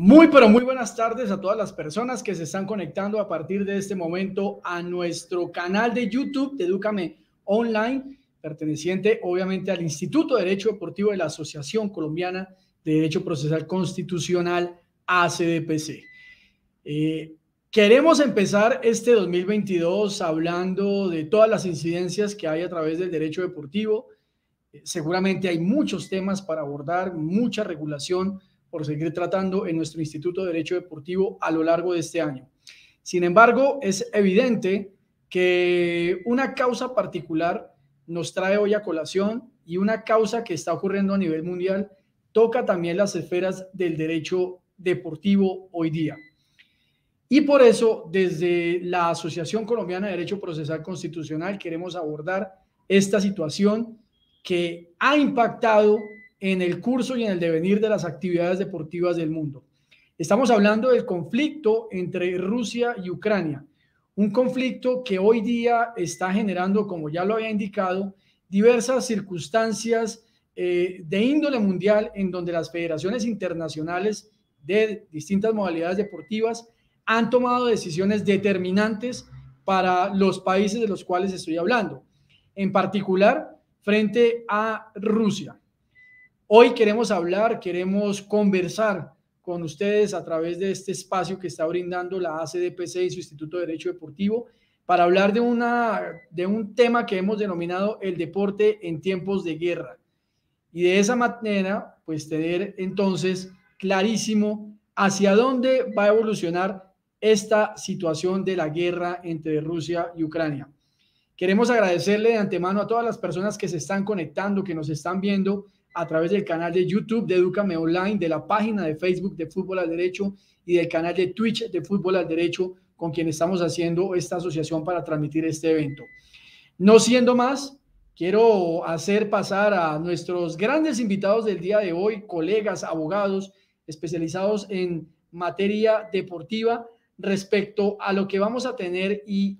Muy, pero muy buenas tardes a todas las personas que se están conectando a partir de este momento a nuestro canal de YouTube de Edúcame Online, perteneciente obviamente al Instituto de Derecho Deportivo de la Asociación Colombiana de Derecho Procesal Constitucional, ACDPC. Queremos empezar este 2022 hablando de todas las incidencias que hay a través del derecho deportivo. Seguramente hay muchos temas para abordar, mucha regulación por seguir tratando en nuestro Instituto de Derecho Deportivo a lo largo de este año. Sin embargo, es evidente que una causa particular nos trae hoy a colación y una causa que está ocurriendo a nivel mundial toca también las esferas del derecho deportivo hoy día. Y por eso, desde la Asociación Colombiana de Derecho Procesal Constitucional, queremos abordar esta situación que ha impactado en el curso y en el devenir de las actividades deportivas del mundo. Estamos hablando del conflicto entre Rusia y Ucrania, un conflicto que hoy día está generando, como ya lo había indicado, diversas circunstancias de índole mundial en donde las federaciones internacionales de distintas modalidades deportivas han tomado decisiones determinantes para los países de los cuales estoy hablando, en particular frente a Rusia. Hoy queremos conversar con ustedes a través de este espacio que está brindando la ACDPC y su Instituto de Derecho Deportivo para hablar de un tema que hemos denominado el deporte en tiempos de guerra. Y de esa manera, pues tener entonces clarísimo hacia dónde va a evolucionar esta situación de la guerra entre Rusia y Ucrania. Queremos agradecerle de antemano a todas las personas que se están conectando, que nos están viendo a través del canal de YouTube de Edúcame Online, de la página de Facebook de Fútbol al Derecho y del canal de Twitch de Fútbol al Derecho, con quien estamos haciendo esta asociación para transmitir este evento. No siendo más, quiero hacer pasar a nuestros grandes invitados del día de hoy, colegas, abogados especializados en materia deportiva, respecto a lo que vamos a tener y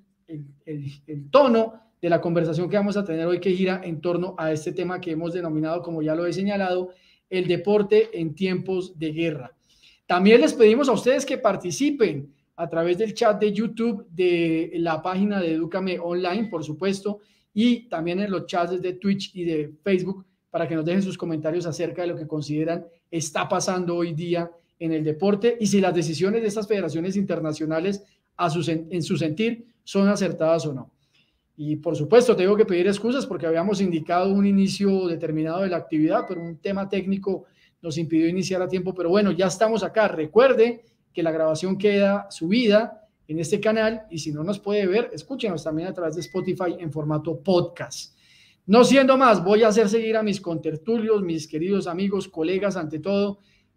el tono de la conversación que vamos a tener hoy, que gira en torno a este tema que hemos denominado, como ya lo he señalado, el deporte en tiempos de guerra. También les pedimos a ustedes que participen a través del chat de YouTube de la página de Edúcame Online, por supuesto, y también en los chats de Twitch y de Facebook, para que nos dejen sus comentarios acerca de lo que consideran está pasando hoy día en el deporte y si las decisiones de estas federaciones internacionales en su sentir son acertadas o no. Y por supuesto tengo que pedir excusas porque habíamos indicado un inicio determinado de la actividad, pero un tema técnico nos impidió iniciar a tiempo. Pero bueno, ya estamos acá. Recuerde que la grabación queda subida en este canal y si no nos puede ver, escúchenos también a través de Spotify en formato podcast. No siendo más, voy a hacer seguir a mis contertulios, mis queridos amigos, colegas, ante todo,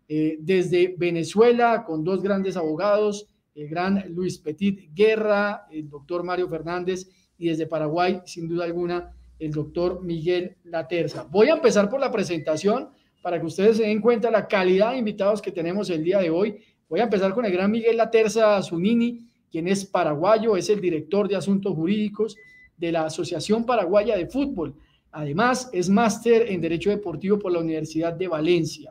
desde Venezuela, con dos grandes abogados, el gran Luis Petit Guerra, el doctor Mario Fernández, y desde Paraguay, sin duda alguna, el doctor Miguel Laterza. Voy a empezar por la presentación para que ustedes se den cuenta de la calidad de invitados que tenemos el día de hoy. Voy a empezar con el gran Miguel Laterza Zunini, quien es paraguayo, es el director de Asuntos Jurídicos de la Asociación Paraguaya de Fútbol. Además, es máster en Derecho Deportivo por la Universidad de Valencia.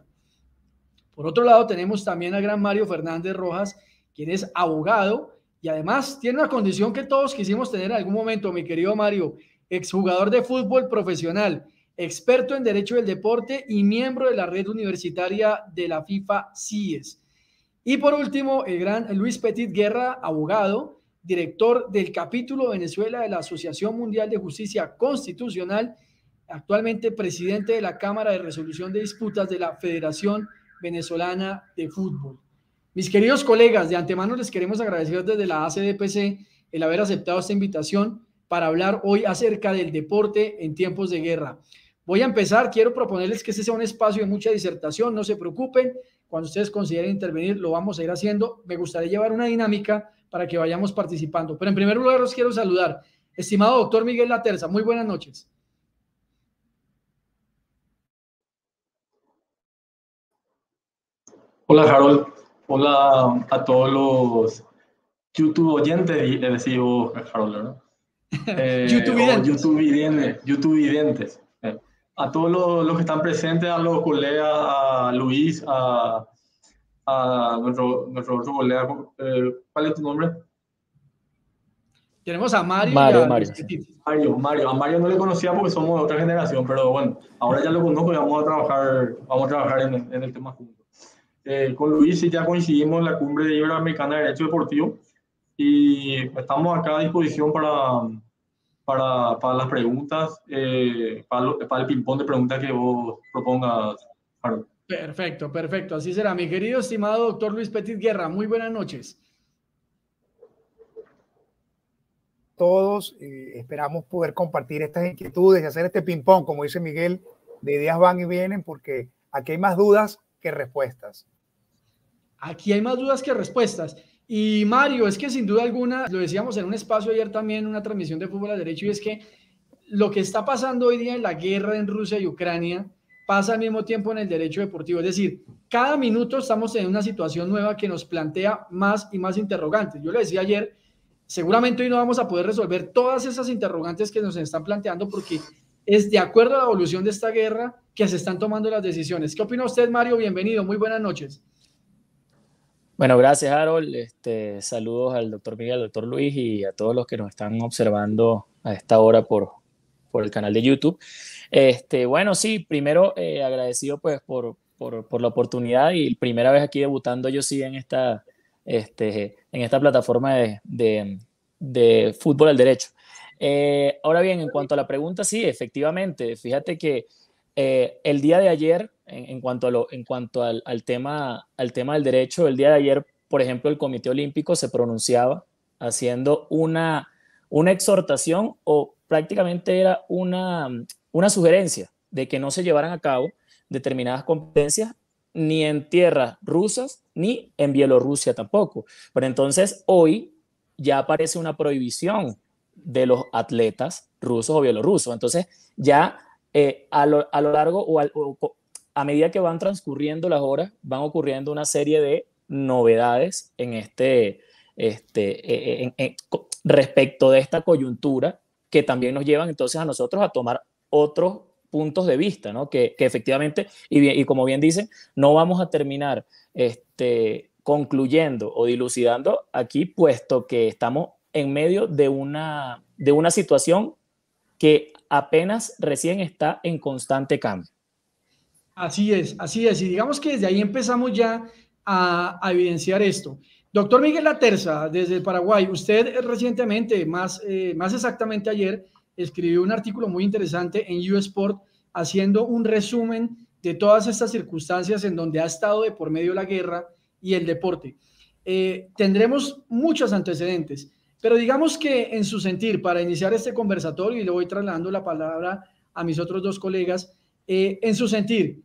Por otro lado, tenemos también al gran Mario Fernández Rojas, quien es abogado y además tiene una condición que todos quisimos tener en algún momento, mi querido Mario, exjugador de fútbol profesional, experto en Derecho del Deporte y miembro de la red universitaria de la FIFA CIES. Y por último, el gran Luis Petit Guerra, abogado, director del capítulo Venezuela de la Asociación Mundial de Justicia Constitucional, actualmente presidente de la Cámara de Resolución de Disputas de la Federación Venezolana de Fútbol. Mis queridos colegas, de antemano les queremos agradecer desde la ACDPC el haber aceptado esta invitación para hablar hoy acerca del deporte en tiempos de guerra. Voy a empezar, quiero proponerles que este sea un espacio de mucha disertación, no se preocupen, cuando ustedes consideren intervenir lo vamos a ir haciendo. Me gustaría llevar una dinámica para que vayamos participando, pero en primer lugar los quiero saludar. Estimado doctor Miguel Laterza, muy buenas noches. Hola Harold, hola a todos los YouTube oyentes, le decimos Harold, ¿no? YouTube videntes. A todos los que están presentes, a los colegas, a Luis, a a nuestro otro colega. ¿Cuál es tu nombre? Tenemos a Mario y Mario, a Mario, Luis sí. Petit. Mario. A Mario no le conocía porque somos de otra generación, pero bueno, ahora ya lo conozco y vamos a trabajar en el tema juntos. Con Luis sí ya coincidimos en la cumbre iberoamericana de Derecho Deportivo y estamos acá a disposición para las preguntas, para el ping-pong de preguntas que vos propongas, Harold. Perfecto, perfecto. Así será. Mi querido, estimado doctor Luis Petit Guerra, muy buenas noches. Todos esperamos poder compartir estas inquietudes y hacer este ping-pong, como dice Miguel, de ideas van y vienen, porque aquí hay más dudas que respuestas. Aquí hay más dudas que respuestas. Y Mario, es que sin duda alguna, lo decíamos en un espacio ayer también, una transmisión de Fútbol al Derecho, y es que lo que está pasando hoy día en la guerra en Rusia y Ucrania pasa al mismo tiempo en el derecho deportivo. Es decir, cada minuto estamos en una situación nueva que nos plantea más y más interrogantes. Yo le decía ayer, seguramente hoy no vamos a poder resolver todas esas interrogantes que nos están planteando porque es de acuerdo a la evolución de esta guerra que se están tomando las decisiones. ¿Qué opina usted, Mario? Bienvenido, muy buenas noches. Bueno, gracias, Harold. Saludos al doctor Miguel, al doctor Luis y a todos los que nos están observando a esta hora por el canal de YouTube. Bueno, sí, primero agradecido pues por la oportunidad y primera vez aquí debutando yo sí en esta plataforma de Fútbol al Derecho. Ahora bien, en cuanto a la pregunta, sí, efectivamente, fíjate que el día de ayer, en cuanto al tema del derecho, el día de ayer, por ejemplo, el Comité Olímpico se pronunciaba haciendo una exhortación o prácticamente era una sugerencia de que no se llevaran a cabo determinadas competencias ni en tierras rusas ni en Bielorrusia tampoco. Pero entonces hoy ya aparece una prohibición de los atletas rusos o bielorrusos. Entonces ya a lo largo o a medida que van transcurriendo las horas, van ocurriendo una serie de novedades respecto de esta coyuntura que también nos llevan entonces a nosotros a tomar otros puntos de vista, ¿no? Que efectivamente, y como bien dicen, no vamos a terminar concluyendo o dilucidando aquí, puesto que estamos en medio de una situación que apenas recién está en constante cambio. Así es, así es. Y digamos que desde ahí empezamos ya a evidenciar esto. Doctor Miguel Laterza, desde el Paraguay, usted recientemente, más exactamente ayer, escribió un artículo muy interesante en U-Sport haciendo un resumen de todas estas circunstancias en donde ha estado de por medio la guerra y el deporte. Tendremos muchos antecedentes, pero digamos que en su sentir, para iniciar este conversatorio, y le voy trasladando la palabra a mis otros dos colegas, en su sentir,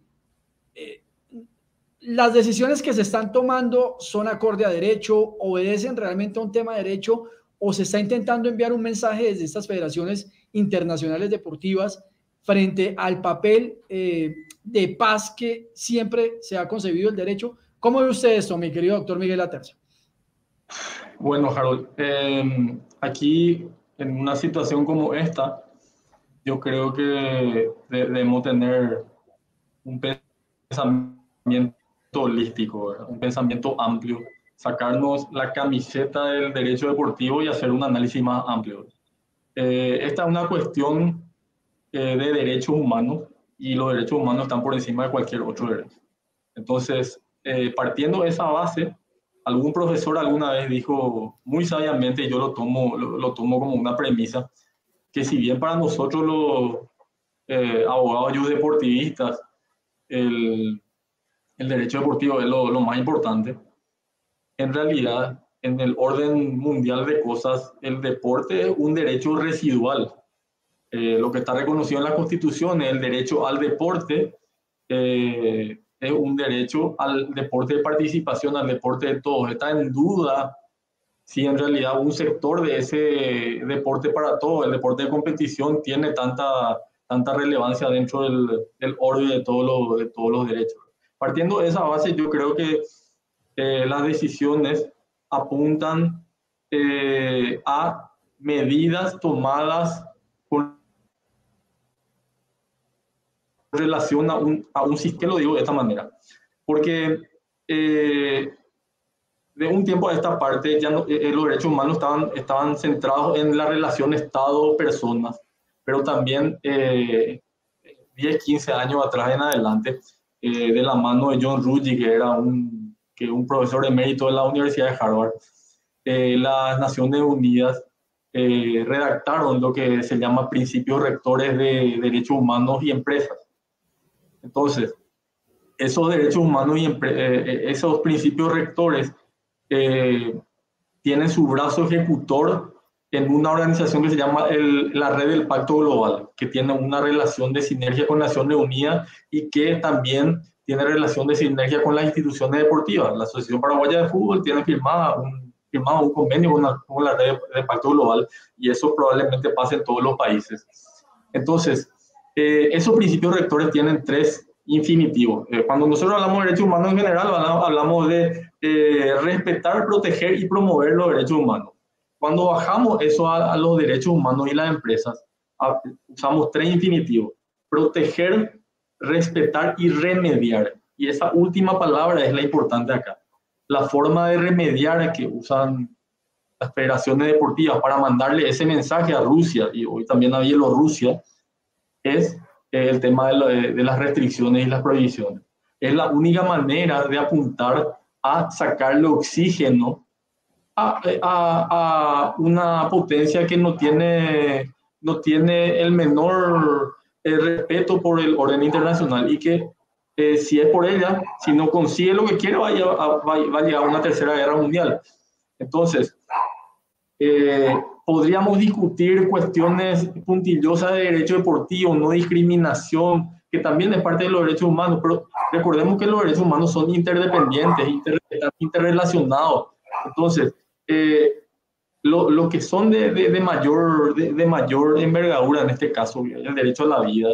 las decisiones que se están tomando son acorde a derecho, obedecen realmente a un tema de derecho o se está intentando enviar un mensaje desde estas federaciones internacionales deportivas frente al papel de paz que siempre se ha concebido el derecho. ¿Cómo ve usted esto, mi querido doctor Miguel Laterza? Bueno, Harold, aquí en una situación como esta, yo creo que debemos tener un pensamiento holístico, ¿verdad? Un pensamiento amplio, sacarnos la camiseta del derecho deportivo y hacer un análisis más amplio. Esta es una cuestión de derechos humanos y los derechos humanos están por encima de cualquier otro derecho. Entonces, partiendo de esa base, algún profesor alguna vez dijo muy sabiamente, y yo lo tomo como una premisa, que si bien para nosotros los abogados y deportivistas el derecho deportivo es lo más importante, en realidad en el orden mundial de cosas el deporte es un derecho residual. Lo que está reconocido en la Constitución es el derecho al deporte, es un derecho al deporte de participación, al deporte de todos. Está en duda si en realidad un sector de ese deporte para todos, el deporte de competición, tiene tanta relevancia dentro del orden de todos los derechos. Partiendo de esa base, yo creo que las decisiones apuntan a medidas tomadas con relación a un sistema, lo digo de esta manera, porque de un tiempo a esta parte, ya no, los derechos humanos estaban centrados en la relación Estado-personas, pero también 10, 15 años atrás en adelante, de la mano de John Ruggie, que era un profesor emérito de la Universidad de Harvard, las Naciones Unidas redactaron lo que se llama principios rectores de derechos humanos y empresas. Entonces, esos derechos humanos y esos principios rectores tienen su brazo ejecutor en una organización que se llama la Red del Pacto Global, que tiene una relación de sinergia con Naciones Unidas y que también tiene relación de sinergia con las instituciones deportivas. La Asociación Paraguaya de Fútbol tiene firmado un convenio con la Red del Pacto Global, y eso probablemente pase en todos los países. Entonces, esos principios rectores tienen 3 infinitivos. Cuando nosotros hablamos de derechos humanos en general, hablamos de respetar, proteger y promover los derechos humanos. Cuando bajamos eso a los derechos humanos y las empresas, usamos 3 infinitivos: proteger, respetar y remediar. Y esa última palabra es la importante acá. La forma de remediar que usan las federaciones deportivas para mandarle ese mensaje a Rusia y hoy también a Bielorrusia es el tema de las restricciones y las prohibiciones. Es la única manera de apuntar a sacarle oxígeno a una potencia que no tiene el menor respeto por el orden internacional, y que si es por ella, si no consigue lo que quiere, va a llegar a una tercera guerra mundial. Entonces, podríamos discutir cuestiones puntillosas de derecho deportivo, no discriminación, que también es parte de los derechos humanos, pero recordemos que los derechos humanos son interdependientes, interrelacionados. Entonces, lo que son de mayor envergadura, en este caso, el derecho a la vida,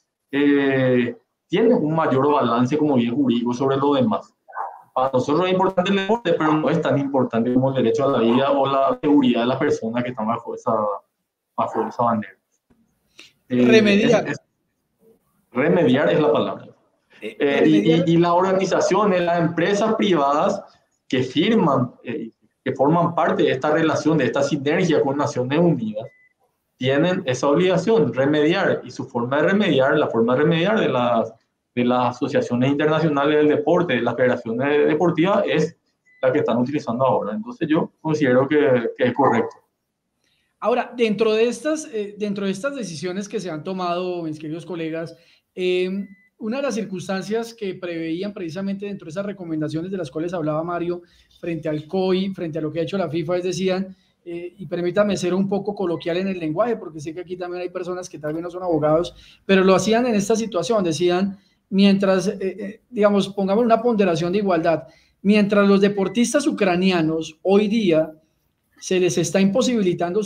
tiene un mayor balance como bien jurídico sobre lo demás. Para nosotros es importante el deporte, pero no es tan importante como el derecho a la vida o la seguridad de las personas que están bajo esa bandera. Remediar. Remediar es la palabra. Y las organizaciones, las empresas privadas que firman, que forman parte de esta relación, de esta sinergia con Naciones Unidas, tienen esa obligación, remediar, y su forma de remediar, la forma de remediar de las asociaciones internacionales del deporte, de las federaciones deportivas, es la que están utilizando ahora. Entonces yo considero que es correcto. Ahora, dentro de estas decisiones que se han tomado, mis queridos colegas, una de las circunstancias que preveían precisamente dentro de esas recomendaciones de las cuales hablaba Mario, frente al COI, frente a lo que ha hecho la FIFA, es decían, y permítame ser un poco coloquial en el lenguaje, porque sé que aquí también hay personas que tal vez no son abogados, pero lo hacían en esta situación, decían, mientras, digamos, pongamos una ponderación de igualdad, mientras los deportistas ucranianos hoy día se les está imposibilitando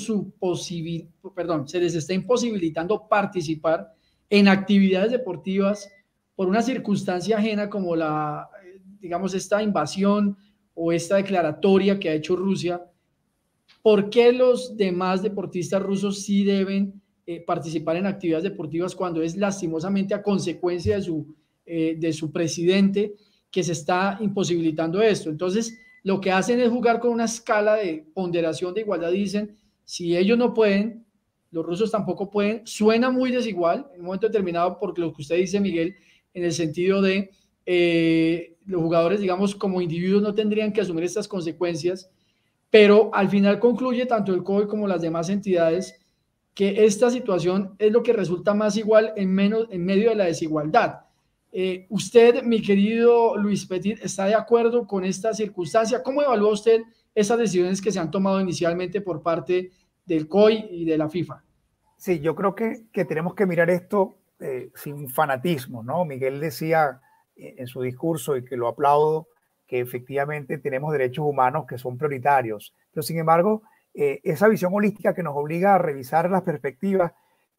se les está imposibilitando participar en actividades deportivas por una circunstancia ajena como digamos, esta invasión o esta declaratoria que ha hecho Rusia. ¿Por qué los demás deportistas rusos sí deben participar en actividades deportivas cuando es lastimosamente a consecuencia de su presidente que se está imposibilitando esto? Entonces, lo que hacen es jugar con una escala de ponderación de igualdad. Dicen, si ellos no pueden, los rusos tampoco pueden. Suena muy desigual en un momento determinado, porque lo que usted dice, Miguel, en el sentido de los jugadores, digamos, como individuos no tendrían que asumir estas consecuencias, pero al final concluye tanto el COI como las demás entidades que esta situación es lo que resulta más igual en medio de la desigualdad. Usted, mi querido Luis Petit, ¿está de acuerdo con esta circunstancia? ¿Cómo evalúa usted esas decisiones que se han tomado inicialmente por parte del COI y de la FIFA? Sí, yo creo que tenemos que mirar esto sin fanatismo, ¿no? Miguel decía en su discurso, y que lo aplaudo, que efectivamente tenemos derechos humanos que son prioritarios, pero sin embargo, esa visión holística que nos obliga a revisar las perspectivas,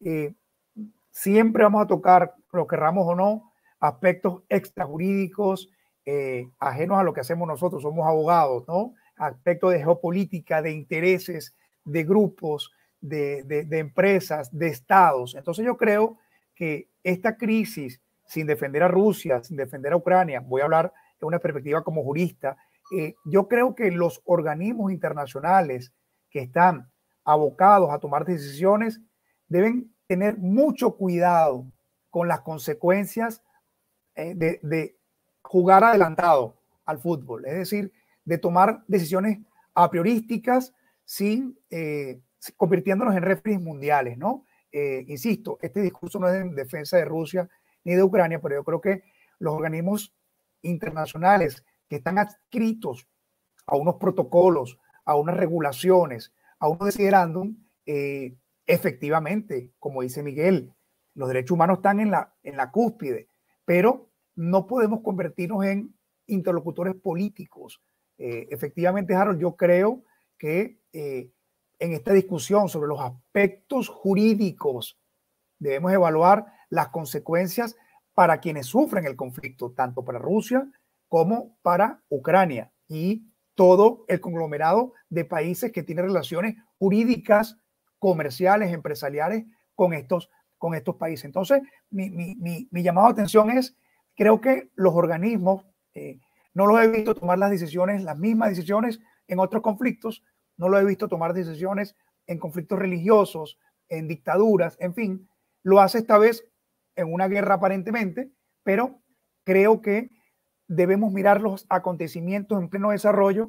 siempre vamos a tocar, lo querramos o no, aspectos extrajurídicos ajenos a lo que hacemos nosotros, somos abogados, ¿no? Aspectos de geopolítica, de intereses, de grupos, de empresas, de estados. Entonces yo creo que esta crisis, sin defender a Rusia, sin defender a Ucrania, voy a hablar una perspectiva como jurista, yo creo que los organismos internacionales que están abocados a tomar decisiones deben tener mucho cuidado con las consecuencias de jugar adelantado al fútbol, es decir, de tomar decisiones a priorísticas convirtiéndonos en referees mundiales, ¿no? Insisto, este discurso no es en defensa de Rusia ni de Ucrania, pero yo creo que los organismos internacionales que están adscritos a unos protocolos, a unas regulaciones, a unos desiderándum, efectivamente, como dice Miguel, los derechos humanos están en la cúspide, pero no podemos convertirnos en interlocutores políticos. Efectivamente, Harold, yo creo que en esta discusión sobre los aspectos jurídicos debemos evaluar las consecuencias para quienes sufren el conflicto, tanto para Rusia como para Ucrania y todo el conglomerado de países que tienen relaciones jurídicas, comerciales, empresariales con estos países. Entonces, mi llamado de atención es, creo que los organismos, no los he visto tomar las mismas decisiones en otros conflictos, no lo he visto tomar decisiones en conflictos religiosos, en dictaduras, en fin, lo hace esta vez en una guerra aparentemente, pero creo que debemos mirar los acontecimientos en pleno desarrollo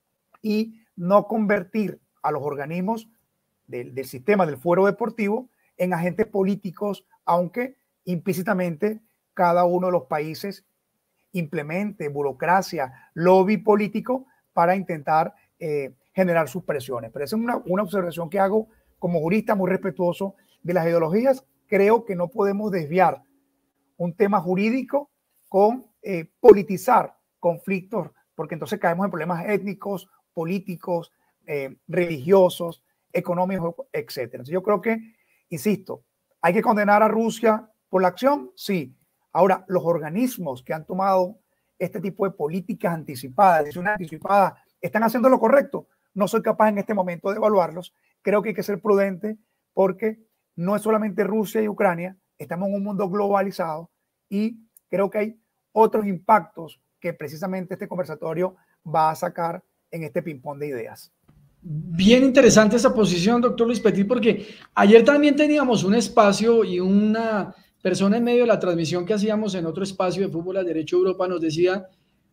y no convertir a los organismos del sistema del fuero deportivo en agentes políticos, aunque implícitamente cada uno de los países implemente burocracia, lobby político para intentar generar sus presiones. Pero esa es una observación que hago como jurista muy respetuoso de las ideologías. Creo que no podemos desviar un tema jurídico con politizar conflictos, porque entonces caemos en problemas étnicos, políticos, religiosos, económicos, etc. Entonces yo creo que, insisto, hay que condenar a Rusia por la acción, sí. Ahora, los organismos que han tomado este tipo de políticas anticipadas, decisiones anticipadas, ¿están haciendo lo correcto? No soy capaz en este momento de evaluarlos. Creo que hay que ser prudente porque no es solamente Rusia y Ucrania, estamos en un mundo globalizado y creo que hay otros impactos que precisamente este conversatorio va a sacar en este ping-pong de ideas. Bien interesante esa posición, doctor Luis Petit, porque ayer también teníamos un espacio y una persona en medio de la transmisión que hacíamos en otro espacio de Fútbol al Derecho Europa nos decía,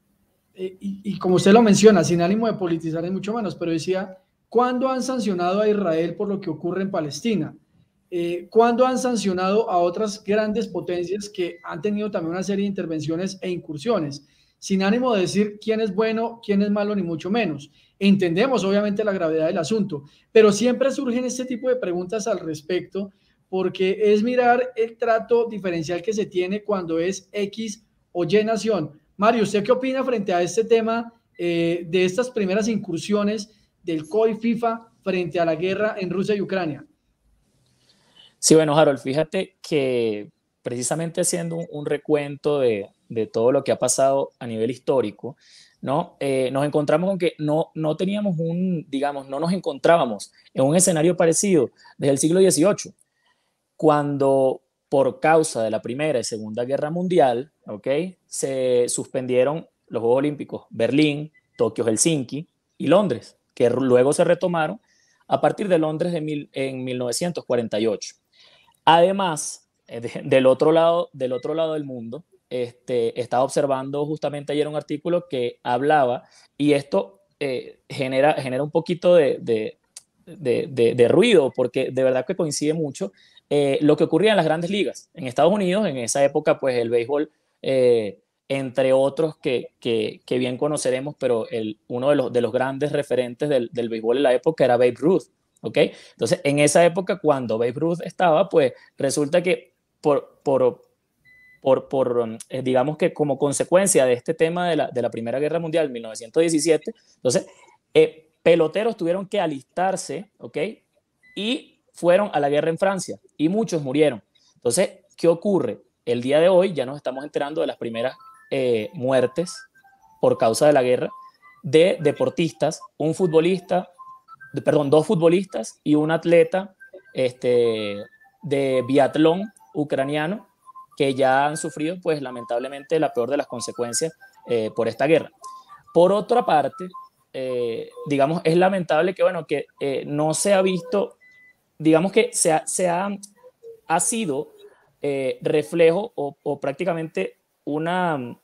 y como usted lo menciona, sin ánimo de politizar ni mucho menos, pero decía, ¿cuándo han sancionado a Israel por lo que ocurre en Palestina? ¿Cuándo han sancionado a otras grandes potencias que han tenido también una serie de intervenciones e incursiones? Sin ánimo de decir quién es bueno, quién es malo, ni mucho menos. Entendemos obviamente la gravedad del asunto, pero siempre surgen este tipo de preguntas al respecto, porque es mirar el trato diferencial que se tiene cuando es X o Y nación. Mario, ¿usted qué opina frente a este tema de estas primeras incursiones del COI FIFA frente a la guerra en Rusia y Ucrania? Sí, bueno, Harold, fíjate que precisamente haciendo un recuento de todo lo que ha pasado a nivel histórico, ¿no? Nos encontramos con que no teníamos no nos encontrábamos en un escenario parecido desde el siglo XVIII, cuando por causa de la Primera y Segunda Guerra Mundial, ¿okay?, se suspendieron los Juegos Olímpicos Berlín, Tokio, Helsinki y Londres, que luego se retomaron a partir de Londres en 1948. Además, del otro lado del mundo, estaba observando justamente ayer un artículo que hablaba, y esto genera un poquito de ruido, porque de verdad que coincide mucho lo que ocurría en las grandes ligas. En Estados Unidos, en esa época, pues el béisbol, entre otros que bien conoceremos, pero uno de los grandes referentes del béisbol en la época era Babe Ruth. ¿Okay? Entonces, en esa época, cuando Babe Ruth estaba, pues resulta que digamos que como consecuencia de este tema de la Primera Guerra Mundial, 1917, entonces, peloteros tuvieron que alistarse, ¿ok?, y fueron a la guerra en Francia, y muchos murieron. Entonces, ¿qué ocurre? El día de hoy ya nos estamos enterando de las primeras muertes por causa de la guerra de deportistas, dos futbolistas y un atleta de biatlón ucraniano, que ya han sufrido, pues lamentablemente, la peor de las consecuencias por esta guerra. Por otra parte, digamos, es lamentable que, bueno, que no se ha visto, digamos que ha sido reflejo o prácticamente una,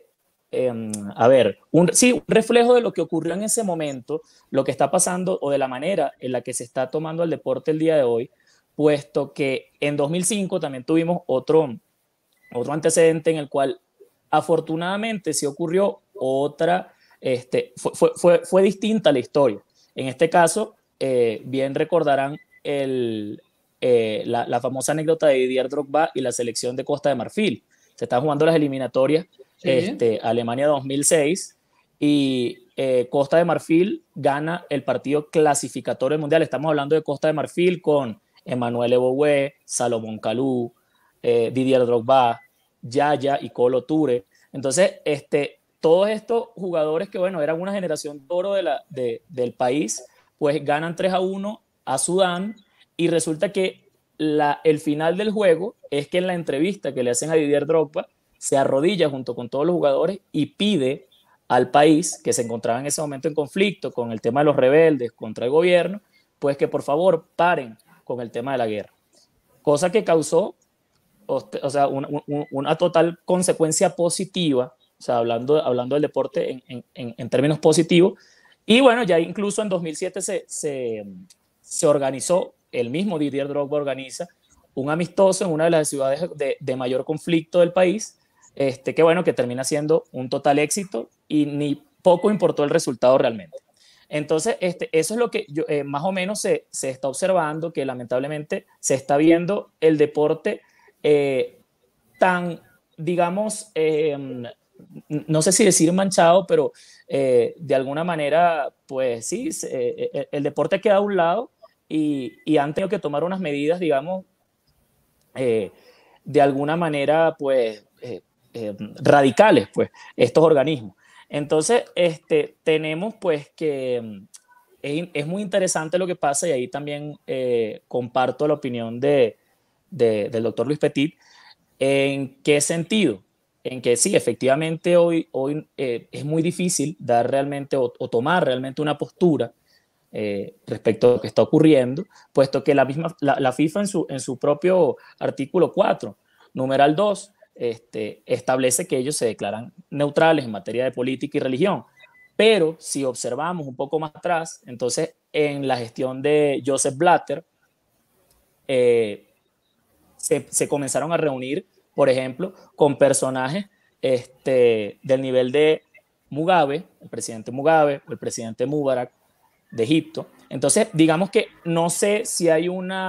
un reflejo de lo que ocurrió en ese momento, lo que está pasando o de la manera en la que se está tomando el deporte el día de hoy, puesto que en 2005 también tuvimos otro antecedente en el cual afortunadamente sí ocurrió otra, fue distinta la historia. En este caso, bien recordarán la famosa anécdota de Didier Drogba y la selección de Costa de Marfil. Se están jugando las eliminatorias, Sí. Alemania 2006, y Costa de Marfil gana el partido clasificatorio del Mundial. Estamos hablando de Costa de Marfil con Emmanuel Eboue, Salomón Kalou, Didier Drogba, Yaya y Kolo Touré. Entonces, todos estos jugadores que, bueno, eran una generación de oro del país, pues ganan 3-1 a Sudán, y resulta que el final del juego es que en la entrevista que le hacen a Didier Drogba, se arrodilla junto con todos los jugadores y pide al país, que se encontraba en ese momento en conflicto con el tema de los rebeldes contra el gobierno, pues que por favor paren con el tema de la guerra. Cosa que causó, o sea, una total consecuencia positiva, o sea, hablando del deporte en términos positivos. Y bueno, ya incluso en 2007 se organizó, el mismo Didier Drogba organiza un amistoso en una de las ciudades de mayor conflicto del país, que bueno, que termina siendo un total éxito y ni poco importó el resultado realmente. Entonces, eso es lo que más o menos se está observando, que lamentablemente se está viendo el deporte tan, digamos, no sé si decir manchado, pero de alguna manera, pues sí, el deporte queda a un lado y han tenido que tomar unas medidas, digamos, de alguna manera, pues, radicales, pues, estos organismos. Entonces, tenemos, pues, que es muy interesante lo que pasa, y ahí también comparto la opinión del doctor Luis Petit. ¿En qué sentido? En que sí, efectivamente hoy es muy difícil dar realmente o tomar realmente una postura respecto a lo que está ocurriendo, puesto que la FIFA en su propio artículo 4, numeral 2, establece que ellos se declaran neutrales en materia de política y religión. Pero si observamos un poco más atrás, entonces en la gestión de Joseph Blatter, se comenzaron a reunir, por ejemplo, con personajes del nivel de Mugabe, el presidente Mugabe o el presidente Mubarak de Egipto. Entonces, digamos que no sé si hay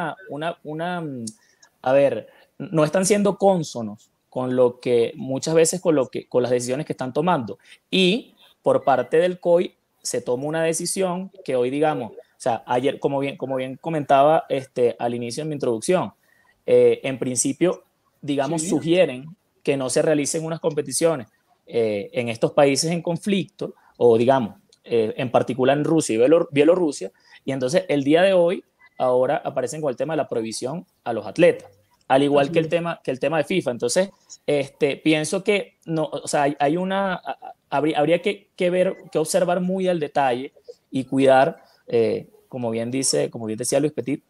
a ver, no están siendo cónsonos con lo que muchas veces con las decisiones que están tomando. Y por parte del COI se toma una decisión que hoy, digamos, o sea, ayer, como bien comentaba al inicio de mi introducción, en principio, digamos, sí, sugieren que no se realicen unas competiciones en estos países en conflicto, o digamos, en particular en Rusia y Bielorrusia, y entonces el día de hoy ahora aparecen con el tema de la prohibición a los atletas, al igual que el tema de FIFA. Entonces, pienso que no, o sea, habría que ver, que observar muy al detalle y cuidar, como bien decía Luis Petit,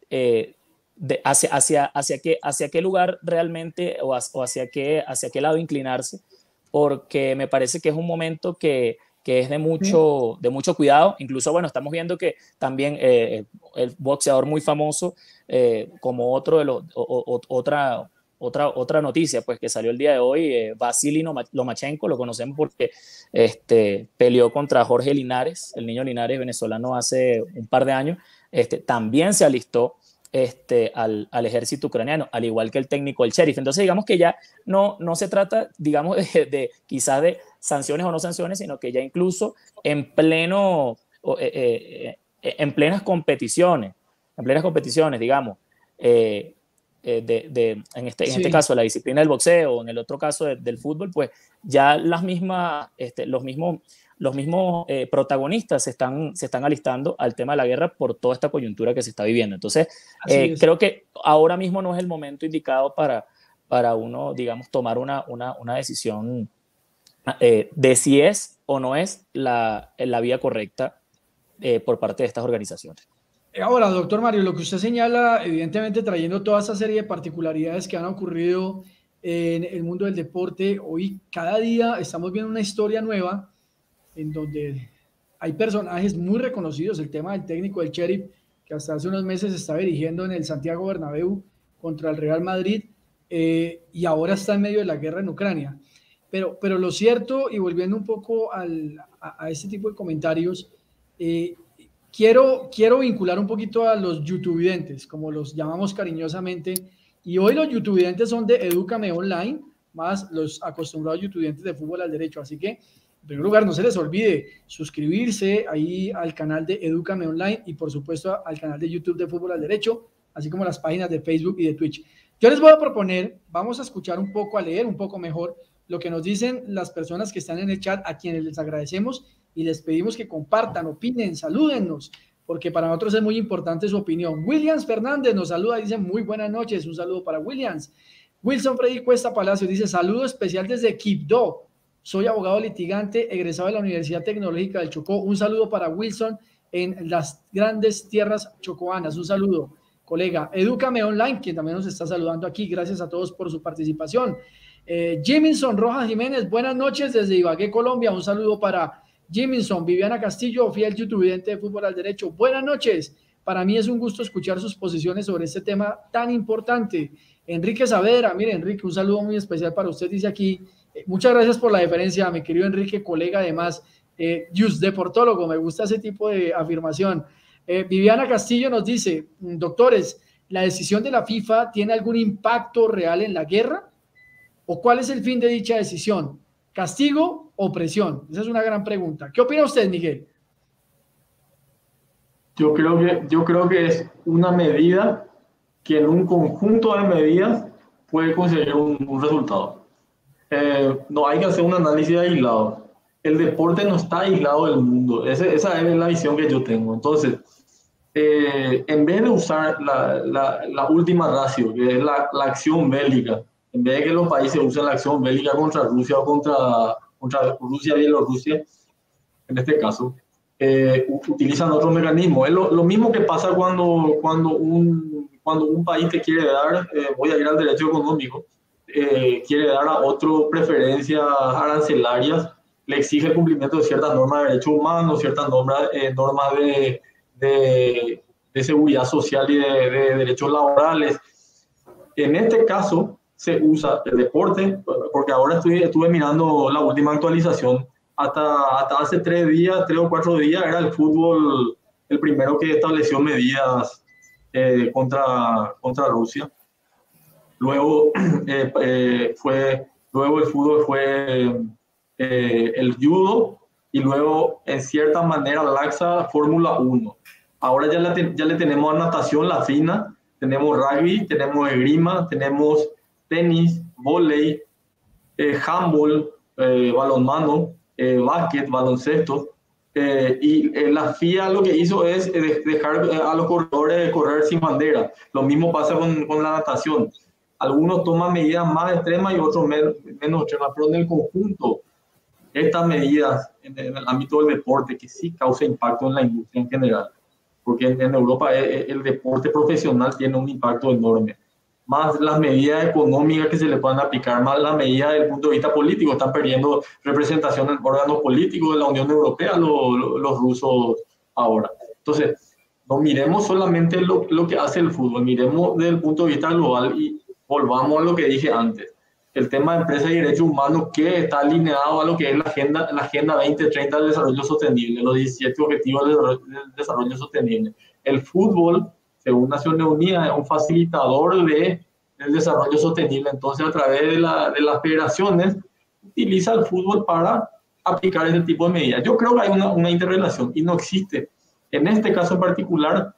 hacia qué lugar realmente o hacia qué lado inclinarse, porque me parece que es un momento que es de mucho cuidado. Incluso, bueno, estamos viendo que también el boxeador muy famoso, como otra noticia, pues, que salió el día de hoy, Vasily Lomachenko, lo conocemos porque peleó contra Jorge Linares, el niño Linares venezolano, hace un par de años. También se alistó al ejército ucraniano, al igual que el técnico del Sheriff. Entonces, digamos que ya no se trata, digamos, quizás de sanciones o no sanciones, sino que ya incluso en plenas competiciones, digamos, en este caso la disciplina del boxeo, en el otro caso del fútbol, pues ya los mismos protagonistas se están alistando al tema de la guerra por toda esta coyuntura que se está viviendo. Entonces, creo que ahora mismo no es el momento indicado para uno, digamos, tomar una decisión de si es o no es la vía correcta por parte de estas organizaciones. Ahora, doctor Mario, lo que usted señala, evidentemente trayendo toda esa serie de particularidades que han ocurrido en el mundo del deporte, hoy cada día estamos viendo una historia nueva en donde hay personajes muy reconocidos, el tema del técnico del Sheriff, que hasta hace unos meses estaba dirigiendo en el Santiago Bernabéu contra el Real Madrid, y ahora está en medio de la guerra en Ucrania. Pero lo cierto, y volviendo un poco a este tipo de comentarios, quiero vincular un poquito a los youtuvidentes, como los llamamos cariñosamente, y hoy los youtuvidentes son de Edúcame Online, más los acostumbrados youtuvidentes de Fútbol al Derecho. Así que, en primer lugar, no se les olvide suscribirse ahí al canal de Edúcame Online y, por supuesto, al canal de YouTube de Fútbol al Derecho, así como las páginas de Facebook y de Twitch. Yo les voy a proponer, vamos a escuchar un poco, a leer un poco mejor lo que nos dicen las personas que están en el chat, a quienes les agradecemos y les pedimos que compartan, opinen, salúdennos, porque para nosotros es muy importante su opinión. Williams Fernández nos saluda, dice muy buenas noches, un saludo para Williams. Wilson Freddy Cuesta Palacio dice saludo especial desde Quibdó, soy abogado litigante egresado de la Universidad Tecnológica del Chocó. Un saludo para Wilson en las grandes tierras chocoanas, un saludo, colega. Edúcame Online, quien también nos está saludando aquí, gracias a todos por su participación. Jiminson Rojas Jiménez, buenas noches desde Ibagué, Colombia, un saludo para Jiminson. Viviana Castillo, fiel youtuvidente de Fútbol al Derecho, buenas noches, para mí es un gusto escuchar sus posiciones sobre este tema tan importante. Enrique Saavedra, mire Enrique, un saludo muy especial para usted, dice aquí, muchas gracias por la deferencia, mi querido Enrique, colega además, deportólogo, me gusta ese tipo de afirmación. Viviana Castillo nos dice, doctores, ¿la decisión de la FIFA tiene algún impacto real en la guerra? ¿O cuál es el fin de dicha decisión? ¿Castigo o presión? Esa es una gran pregunta. ¿Qué opina usted, Miguel? Yo creo que es una medida que en un conjunto de medidas puede conseguir un resultado. No hay que hacer un análisis aislado. El deporte no está aislado del mundo. Esa es la visión que yo tengo. Entonces, en vez de usar la última ratio, que es la acción bélica, en vez de que los países usen la acción bélica contra Rusia o contra Rusia y Bielorrusia, en este caso, utilizan otros mecanismos. Es lo mismo que pasa cuando un país te quiere dar, voy a ir al derecho económico, quiere dar a otro preferencias arancelarias, le exige el cumplimiento de ciertas normas de derechos humanos, ciertas normas de seguridad social y de derechos laborales. En este caso, se usa el deporte, porque ahora estuve mirando la última actualización, hasta hace 3 o 4 días era el fútbol el primero que estableció medidas contra Rusia. Luego el fútbol fue el judo y luego en cierta manera laxa Fórmula 1. Ahora ya le tenemos a natación la FINA, tenemos rugby, tenemos esgrima, tenemos tenis, vóley, handball, balonmano, básquet, baloncesto, y la FIA lo que hizo es dejar a los corredores correr sin bandera. Lo mismo pasa con la natación. Algunos toman medidas más extremas y otros menos extremas, pero en el conjunto, estas medidas en el ámbito del deporte que sí causa impacto en la industria en general, porque en Europa el deporte profesional tiene un impacto enorme. Más las medidas económicas que se le puedan aplicar, más las medidas desde el punto de vista político. Están perdiendo representación en órganos políticos de la Unión Europea los rusos ahora. Entonces, no miremos solamente lo que hace el fútbol, miremos desde el punto de vista global y volvamos a lo que dije antes. El tema de empresas y derechos humanos que está alineado a lo que es la Agenda 2030 del Desarrollo Sostenible, los 17 Objetivos del Desarrollo Sostenible. El fútbol, según Naciones Unidas, es un facilitador del desarrollo sostenible. Entonces, a través de las federaciones, utiliza el fútbol para aplicar ese tipo de medidas. Yo creo que hay una interrelación y no existe. En este caso en particular,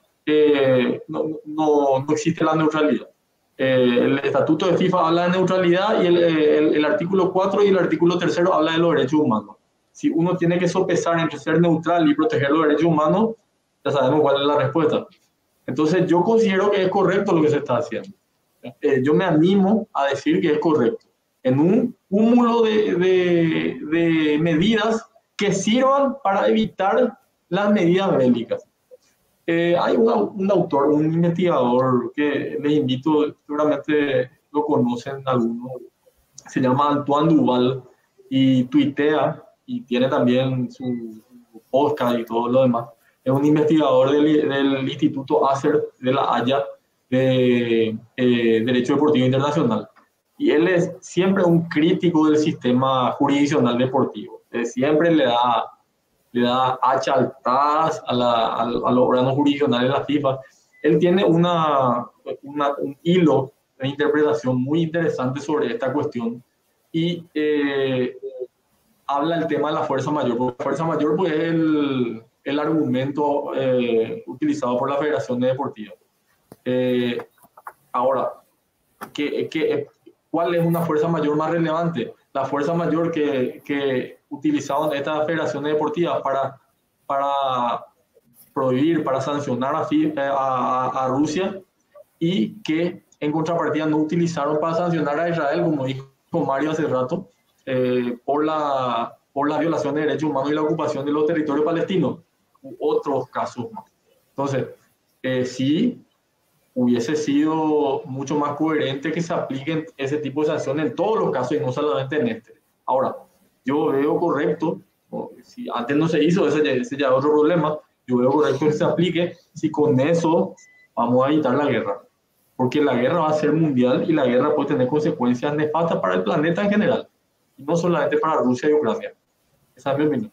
no existe la neutralidad. El estatuto de FIFA habla de neutralidad y el artículo 4 y el artículo 3 habla de los derechos humanos. Si uno tiene que sopesar entre ser neutral y proteger los derechos humanos, ya sabemos cuál es la respuesta. Entonces yo considero que es correcto lo que se está haciendo. Yo me animo a decir que es correcto. en un cúmulo de medidas que sirvan para evitar las medidas bélicas. Hay un autor, un investigador que les invito, seguramente lo conocen algunos, se llama Antoine Duval y tuitea y tiene también su podcast y todo lo demás. Es un investigador del Instituto Acer de La Haya de Derecho Deportivo Internacional. Y él es siempre un crítico del sistema jurisdiccional deportivo. Siempre le da hacha altadas a los órganos jurisdiccionales de la FIFA. Él tiene un hilo de interpretación muy interesante sobre esta cuestión y habla del tema de la fuerza mayor. Porque la fuerza mayor pues, es el argumento utilizado por la Federación Deportiva. Ahora, ¿cuál es una fuerza mayor más relevante? La fuerza mayor que utilizaban estas federaciones deportivas para prohibir, para sancionar a Rusia, y que en contrapartida no utilizaron para sancionar a Israel, como dijo Mario hace rato, por la violación de derechos humanos y la ocupación de los territorios palestinos, u otros casos más. Entonces, sí, hubiese sido mucho más coherente que se apliquen ese tipo de sanciones en todos los casos y no solamente en este. Ahora, yo veo correcto, si antes no se hizo, ese ya es otro problema, yo veo correcto que se aplique si con eso vamos a evitar la guerra. Porque la guerra va a ser mundial y la guerra puede tener consecuencias nefastas para el planeta en general, y no solamente para Rusia y Ucrania. Esa es mi opinión.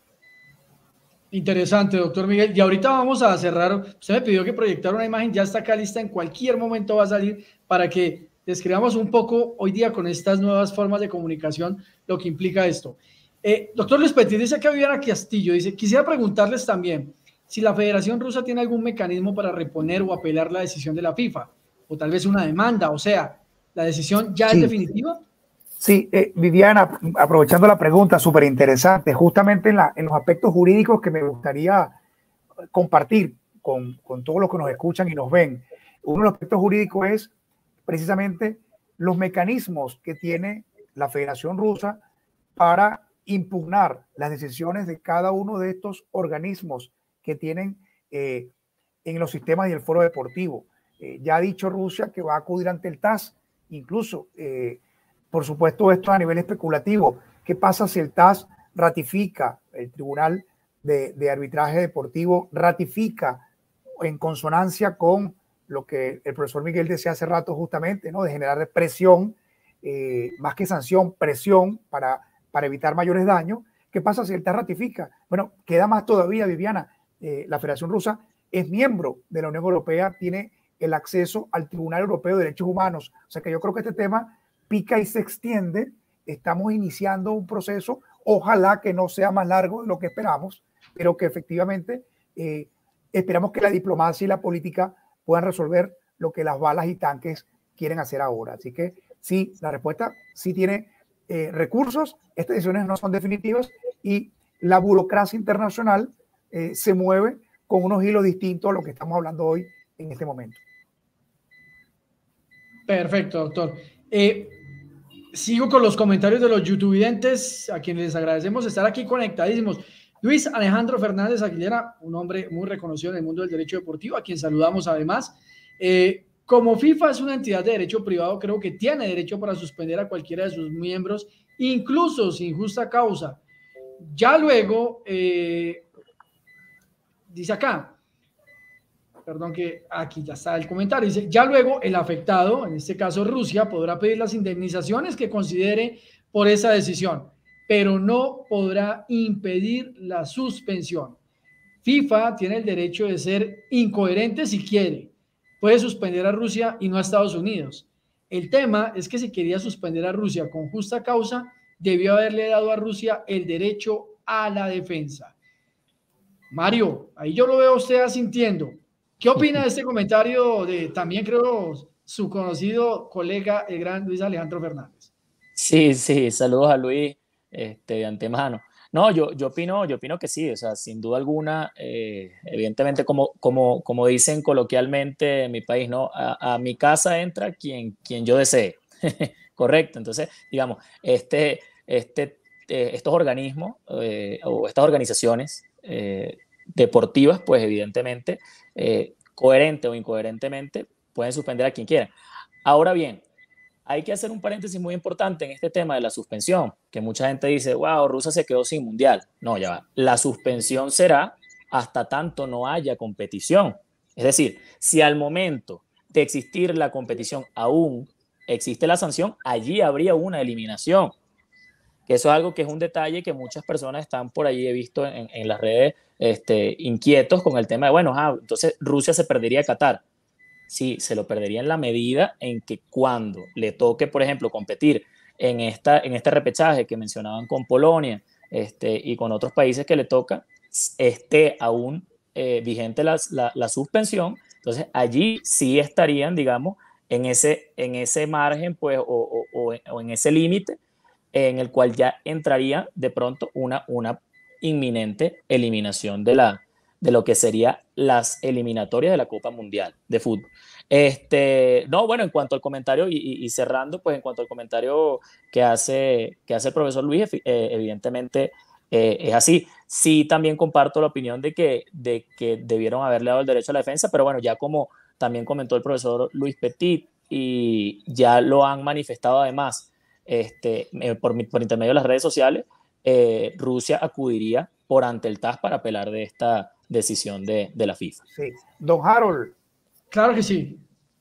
Interesante, doctor Miguel. Y ahorita vamos a cerrar. Usted me pidió que proyectara una imagen, ya está acá lista, en cualquier momento va a salir para que describamos un poco hoy día con estas nuevas formas de comunicación lo que implica esto. Doctor Luis Petit, dice que Viviana Castillo, dice, quisiera preguntarles también si la Federación Rusa tiene algún mecanismo para reponer o apelar la decisión de la FIFA, o tal vez una demanda, o sea, ¿la decisión ya es definitiva? Sí, Viviana, aprovechando la pregunta, súper interesante, justamente en los aspectos jurídicos que me gustaría compartir con todos los que nos escuchan y nos ven. Uno de los aspectos jurídicos es precisamente los mecanismos que tiene la Federación Rusa para impugnar las decisiones de cada uno de estos organismos que tienen en los sistemas y el foro deportivo. Ya ha dicho Rusia que va a acudir ante el TAS, incluso por supuesto, esto a nivel especulativo. ¿Qué pasa si el TAS ratifica, el Tribunal de Arbitraje Deportivo ratifica en consonancia con lo que el profesor Miguel decía hace rato justamente, ¿no? De generar presión, más que sanción, presión para evitar mayores daños? ¿Qué pasa si el TAS ratifica? Bueno, queda más todavía, Viviana. La Federación Rusa es miembro de la Unión Europea, tiene el acceso al Tribunal Europeo de Derechos Humanos. O sea que yo creo que este tema pica y se extiende. Estamos iniciando un proceso, ojalá que no sea más largo de lo que esperamos, pero que efectivamente esperamos que la diplomacia y la política puedan resolver lo que las balas y tanques quieren hacer ahora. Así que sí, la respuesta sí tiene recursos. Estas decisiones no son definitivas y la burocracia internacional se mueve con unos hilos distintos a lo que estamos hablando hoy en este momento. Perfecto, doctor. Sigo con los comentarios de los youtubidentes, a quienes les agradecemos estar aquí conectadísimos. Luis Alejandro Fernández Aguilera, un hombre muy reconocido en el mundo del derecho deportivo, a quien saludamos además. Como FIFA es una entidad de derecho privado, creo que tiene derecho para suspender a cualquiera de sus miembros, incluso sin justa causa. Ya luego, dice acá, perdón que aquí ya está el comentario, dice, ya luego el afectado, en este caso Rusia, podrá pedir las indemnizaciones que considere por esa decisión, pero no podrá impedir la suspensión. FIFA tiene el derecho de ser incoherente si quiere, puede suspender a Rusia y no a Estados Unidos. El tema es que si quería suspender a Rusia con justa causa, debió haberle dado a Rusia el derecho a la defensa. Mario, ahí yo lo veo a usted asintiendo. ¿Qué opina de este comentario de también creo su conocido colega, el gran Luis Alejandro Fernández? Sí, saludos a Luis de antemano. No, yo opino que sí, o sea, sin duda alguna, evidentemente como dicen coloquialmente en mi país, ¿no? A mi casa entra quien yo desee. Correcto. Entonces, digamos, estos organismos o estas organizaciones deportivas, pues evidentemente, coherente o incoherentemente, pueden suspender a quien quiera. Ahora bien, hay que hacer un paréntesis muy importante en este tema de la suspensión, que mucha gente dice, wow, Rusia se quedó sin mundial. No, ya va. La suspensión será hasta tanto no haya competición. Es decir, si al momento de existir la competición aún existe la sanción, allí habría una eliminación. Que eso es algo que es un detalle que muchas personas están por ahí, he visto en las redes, inquietos con el tema de, bueno, entonces Rusia se perdería Qatar. Sí, se lo perdería en la medida en que cuando le toque, por ejemplo, competir en este repechaje que mencionaban con Polonia y con otros países que le toca, esté aún vigente la suspensión. Entonces allí sí estarían, digamos, en ese margen, pues, o en ese límite en el cual ya entraría de pronto una inminente eliminación de lo que serían las eliminatorias de la Copa Mundial de Fútbol. No, bueno, en cuanto al comentario y cerrando, pues en cuanto al comentario que hace el profesor Luis, evidentemente es así. Sí, también comparto la opinión de que debieron haberle dado el derecho a la defensa, pero bueno, ya como también comentó el profesor Luis Petit y ya lo han manifestado además por intermedio de las redes sociales, Rusia acudiría por ante el TAS para apelar de esta decisión de la FIFA. Sí. Don Harold. Claro que sí.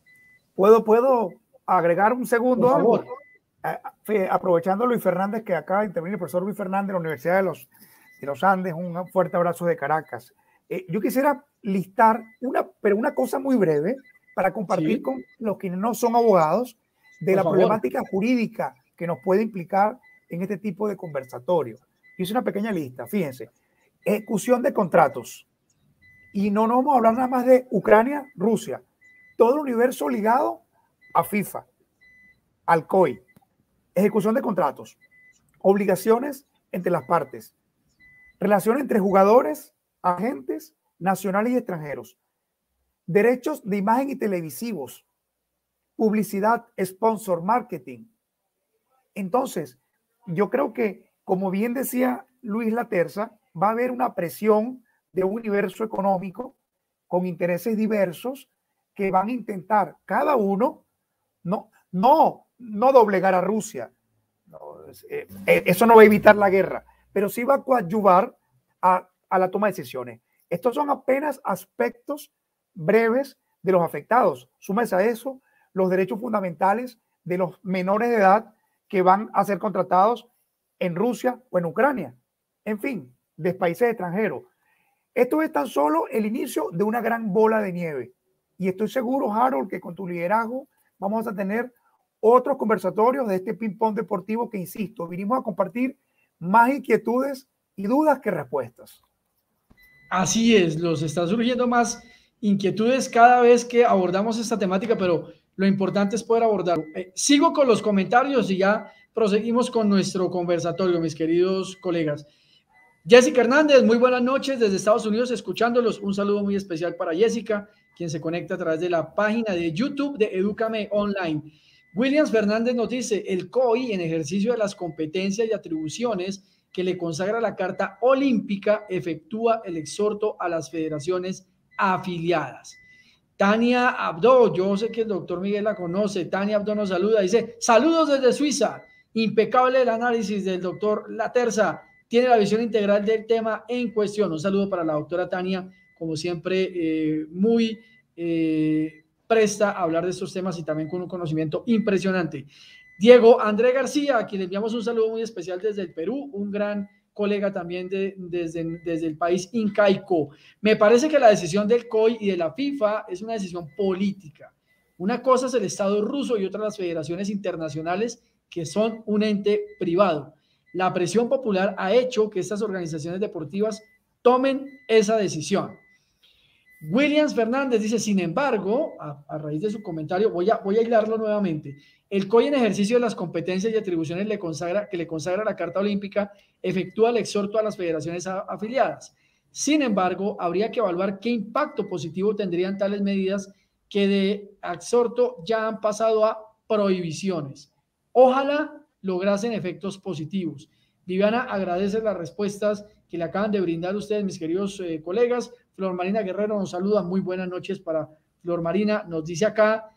¿Puedo agregar un segundo? Por favor. Aprovechando a Luis Fernández, que acá interviene el profesor Luis Fernández de la Universidad de los Andes, un fuerte abrazo de Caracas. Yo quisiera listar una cosa muy breve para compartir con los que no son abogados de la problemática jurídica que nos puede implicar en este tipo de conversatorio. Hice una pequeña lista, fíjense. Ejecución de contratos. Y no vamos a hablar nada más de Ucrania, Rusia. Todo el universo ligado a FIFA, al COI. Ejecución de contratos. Obligaciones entre las partes. Relación entre jugadores, agentes, nacionales y extranjeros. Derechos de imagen y televisivos. Publicidad, sponsor, marketing. Entonces, yo creo que, como bien decía Luis Laterza, va a haber una presión de un universo económico con intereses diversos que van a intentar cada uno no doblegar a Rusia. Eso no va a evitar la guerra, pero sí va a coadyuvar a la toma de decisiones. Estos son apenas aspectos breves de los afectados. Súmese a eso los derechos fundamentales de los menores de edad que van a ser contratados en Rusia o en Ucrania. En fin, de países extranjeros. Esto es tan solo el inicio de una gran bola de nieve. Y estoy seguro, Harold, que con tu liderazgo vamos a tener otros conversatorios de este ping-pong deportivo que, insisto, vinimos a compartir más inquietudes y dudas que respuestas. Así es, los están surgiendo más inquietudes cada vez que abordamos esta temática, pero lo importante es poder abordarlo. Sigo con los comentarios y ya proseguimos con nuestro conversatorio, mis queridos colegas. Jessica Hernández, muy buenas noches desde Estados Unidos, escuchándolos. Un saludo muy especial para Jessica, quien se conecta a través de la página de YouTube de Edúcame Online. Williams Fernández nos dice, el COI, en ejercicio de las competencias y atribuciones que le consagra la Carta Olímpica, efectúa el exhorto a las federaciones afiliadas. Tania Abdo, yo sé que el doctor Miguel la conoce, Tania Abdo nos saluda, dice, saludos desde Suiza, impecable el análisis del doctor Laterza, tiene la visión integral del tema en cuestión. Un saludo para la doctora Tania, como siempre, muy presta a hablar de estos temas y también con un conocimiento impresionante. Diego André García, a quien le enviamos un saludo muy especial desde el Perú, un gran colega también desde el país incaico. Me parece que la decisión del COI y de la FIFA es una decisión política. Una cosa es el Estado ruso y otra las federaciones internacionales que son un ente privado. La presión popular ha hecho que estas organizaciones deportivas tomen esa decisión. Williams Fernández dice, sin embargo, a raíz de su comentario, voy a hilarlo nuevamente. El COI en ejercicio de las competencias y atribuciones que le consagra la Carta Olímpica efectúa el exhorto a las federaciones afiliadas. Sin embargo, habría que evaluar qué impacto positivo tendrían tales medidas que de exhorto ya han pasado a prohibiciones. Ojalá lograsen efectos positivos. Viviana agradece las respuestas que le acaban de brindar ustedes, mis queridos colegas. Flor Marina Guerrero nos saluda. Muy buenas noches para Flor Marina. Nos dice acá,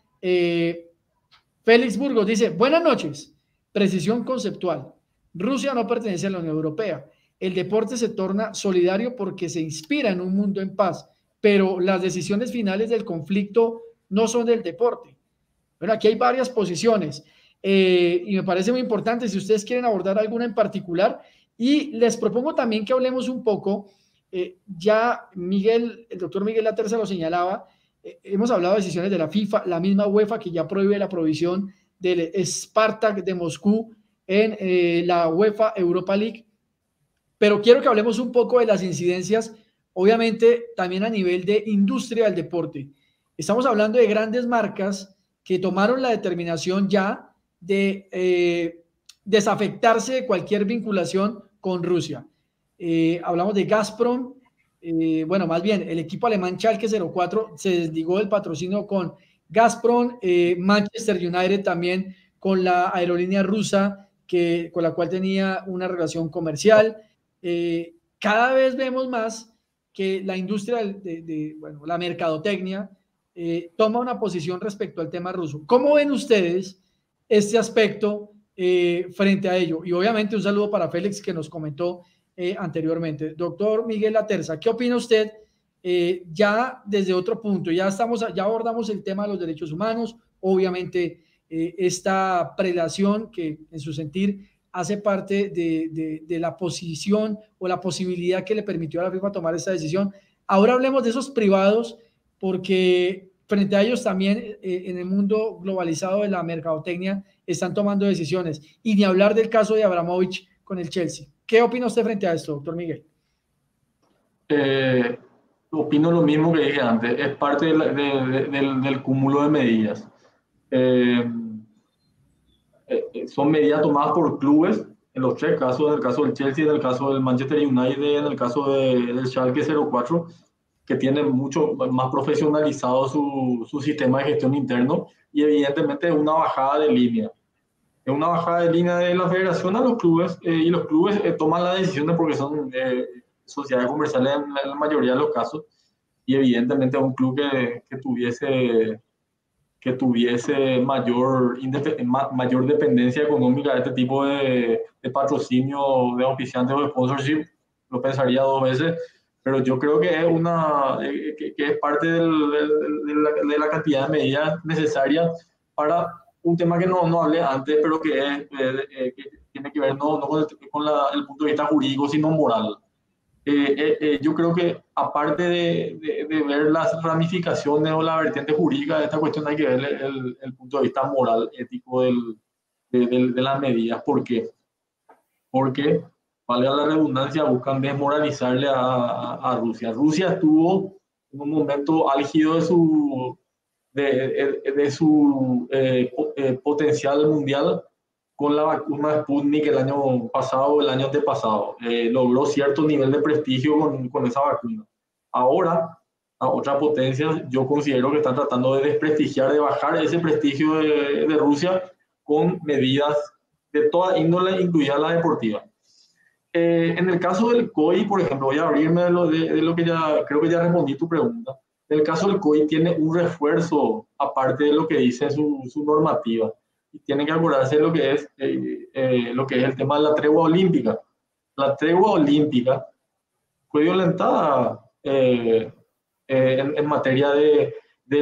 Félix Burgos dice, buenas noches. Precisión conceptual. Rusia no pertenece a la Unión Europea. El deporte se torna solidario porque se inspira en un mundo en paz, pero las decisiones finales del conflicto no son del deporte. Bueno, aquí hay varias posiciones y me parece muy importante si ustedes quieren abordar alguna en particular, y les propongo también que hablemos un poco, ya Miguel, el doctor Miguel Laterza lo señalaba, hemos hablado de decisiones de la FIFA, la misma UEFA que ya prohíbe la provisión del Spartak de Moscú en la UEFA Europa League, pero quiero que hablemos un poco de las incidencias, obviamente también a nivel de industria del deporte. Estamos hablando de grandes marcas que tomaron la determinación ya de desafectarse de cualquier vinculación con Rusia. Hablamos de Gazprom, bueno, más bien el equipo alemán Schalke 04 se desligó del patrocinio con Gazprom, Manchester United también con la aerolínea rusa con la cual tenía una relación comercial. Cada vez vemos más que la industria bueno, la mercadotecnia toma una posición respecto al tema ruso. ¿Cómo ven ustedes este aspecto frente a ello? Y obviamente un saludo para Félix que nos comentó anteriormente. Doctor Miguel Laterza, ¿qué opina usted ya desde otro punto? Ya abordamos el tema de los derechos humanos, obviamente esta prelación que en su sentir hace parte de la posición o la posibilidad que le permitió a la FIFA tomar esta decisión. Ahora hablemos de esos privados, porque frente a ellos también en el mundo globalizado de la mercadotecnia están tomando decisiones. Y ni hablar del caso de Abramovich con el Chelsea. ¿Qué opina usted frente a esto, doctor Miguel? Opino lo mismo que dije antes. Es parte del cúmulo de medidas. Son medidas tomadas por clubes, en los tres casos, en el caso del Chelsea, en el caso del Manchester United, en el caso del Schalke 04, que tienen mucho más profesionalizado su sistema de gestión interno, y evidentemente es una bajada de línea. Es una bajada de línea de la federación a los clubes, y los clubes toman las decisiones porque son sociedades comerciales en la mayoría de los casos, y evidentemente un club que tuviese mayor dependencia económica de este tipo de patrocinio, de auspiciantes o de sponsorship, lo pensaría dos veces, pero yo creo que es, que es parte de la cantidad de medidas necesarias para un tema que no hablé antes, pero que tiene que ver no con el punto de vista jurídico, sino moral. Yo creo que aparte de ver las ramificaciones o la vertiente jurídica de esta cuestión, hay que ver el punto de vista moral, ético de las medidas. ¿Por qué? Porque, valga la redundancia, buscan desmoralizarle a Rusia. Rusia estuvo en un momento álgido de su potencial mundial con la vacuna Sputnik el año pasado o el año antepasado. Logró cierto nivel de prestigio con esa vacuna. Ahora, a otras potencias, yo considero que están tratando de desprestigiar, de bajar ese prestigio de Rusia con medidas de toda índole, incluida la deportiva. En el caso del COI, por ejemplo, voy a abrirme de lo que ya creo que ya respondí tu pregunta. En el caso del COI tiene un refuerzo aparte de lo que dice su normativa. Y tienen que acordarse de lo que es el tema de la tregua olímpica. La tregua olímpica fue violentada en materia de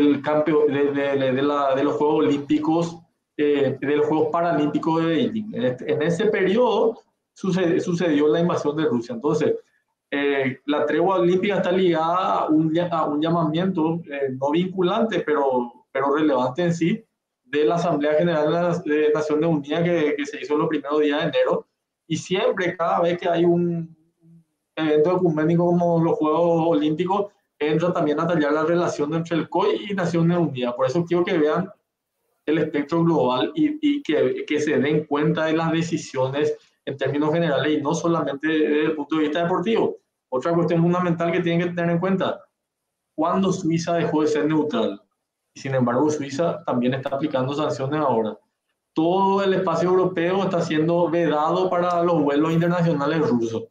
los Juegos Olímpicos, de los Juegos Paralímpicos de Beijing. En ese periodo sucedió la invasión de Rusia. Entonces, la tregua olímpica está ligada a un llamamiento no vinculante, pero relevante en sí, de la Asamblea General de Naciones Unidas que se hizo los primeros días de enero, y siempre, cada vez que hay un evento ecuménico como los Juegos Olímpicos, entra también a tallar la relación entre el COI y Naciones Unidas. Por eso quiero que vean el espectro global y que se den cuenta de las decisiones en términos generales y no solamente desde el punto de vista deportivo. Otra cuestión fundamental que tienen que tener en cuenta: ¿cuándo Suiza dejó de ser neutral? y sin embargo Suiza también está aplicando sanciones ahora. Todo el espacio europeo está siendo vedado para los vuelos internacionales rusos.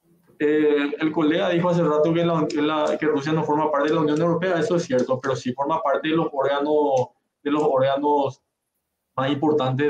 El colega dijo hace rato que Rusia no forma parte de la Unión Europea, eso es cierto, pero sí forma parte de los órganos más importantes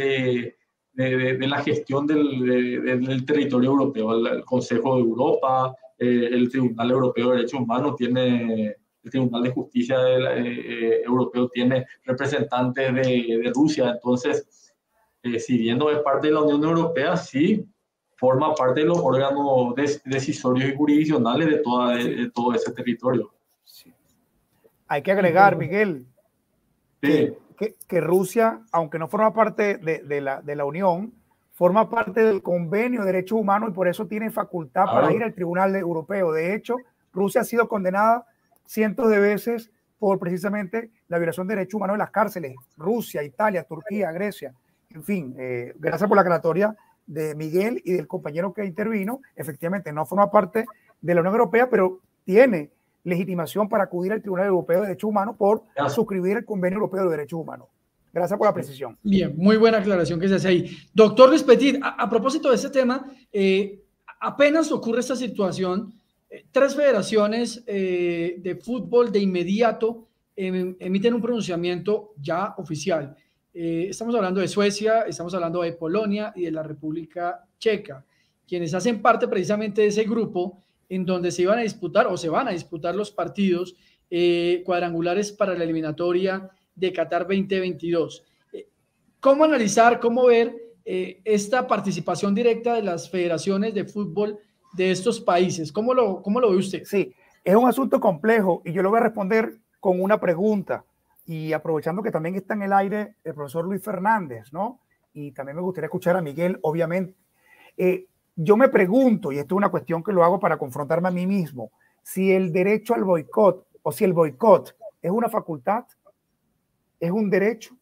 de la gestión del territorio europeo. El Consejo de Europa, el Tribunal Europeo de Derechos Humanos tiene, el Tribunal de Justicia Europeo tiene representantes de Rusia. Entonces, si bien no es parte de la Unión Europea, sí forma parte de los órganos decisorios y jurisdiccionales de todo ese territorio. Sí. Hay que agregar, Miguel, sí, que Rusia, aunque no forma parte de la Unión, forma parte del Convenio de Derechos Humanos y por eso tiene facultad para ir al Tribunal Europeo. De hecho, Rusia ha sido condenada cientos de veces por precisamente la violación de derechos humanos en las cárceles. Rusia, Italia, Turquía, Grecia. En fin, gracias por la aclaratoria de Miguel y del compañero que intervino. Efectivamente, no forma parte de la Unión Europea, pero tiene legitimación para acudir al Tribunal Europeo de Derechos Humanos por suscribir el Convenio Europeo de Derechos Humanos. Gracias por la precisión. Bien, muy buena aclaración que se hace ahí. Doctor Luis Petit, a propósito de este tema, apenas ocurre esta situación, 3 federaciones de fútbol de inmediato emiten un pronunciamiento ya oficial. Estamos hablando de Suecia, estamos hablando de Polonia y de la República Checa, quienes hacen parte precisamente de ese grupo en donde se iban a disputar o se van a disputar los partidos cuadrangulares para la eliminatoria de Qatar 2022. ¿Cómo analizar, cómo ver esta participación directa de las federaciones de fútbol de estos países? ¿Cómo lo ve usted? Sí, es un asunto complejo y yo lo voy a responder con una pregunta. Y aprovechando que también está en el aire el profesor Luis Fernández, ¿no? Y también me gustaría escuchar a Miguel, obviamente. Yo me pregunto, y esto es una cuestión que lo hago para confrontarme a mí mismo, si el derecho al boicot o si el boicot es una facultad, es un derecho,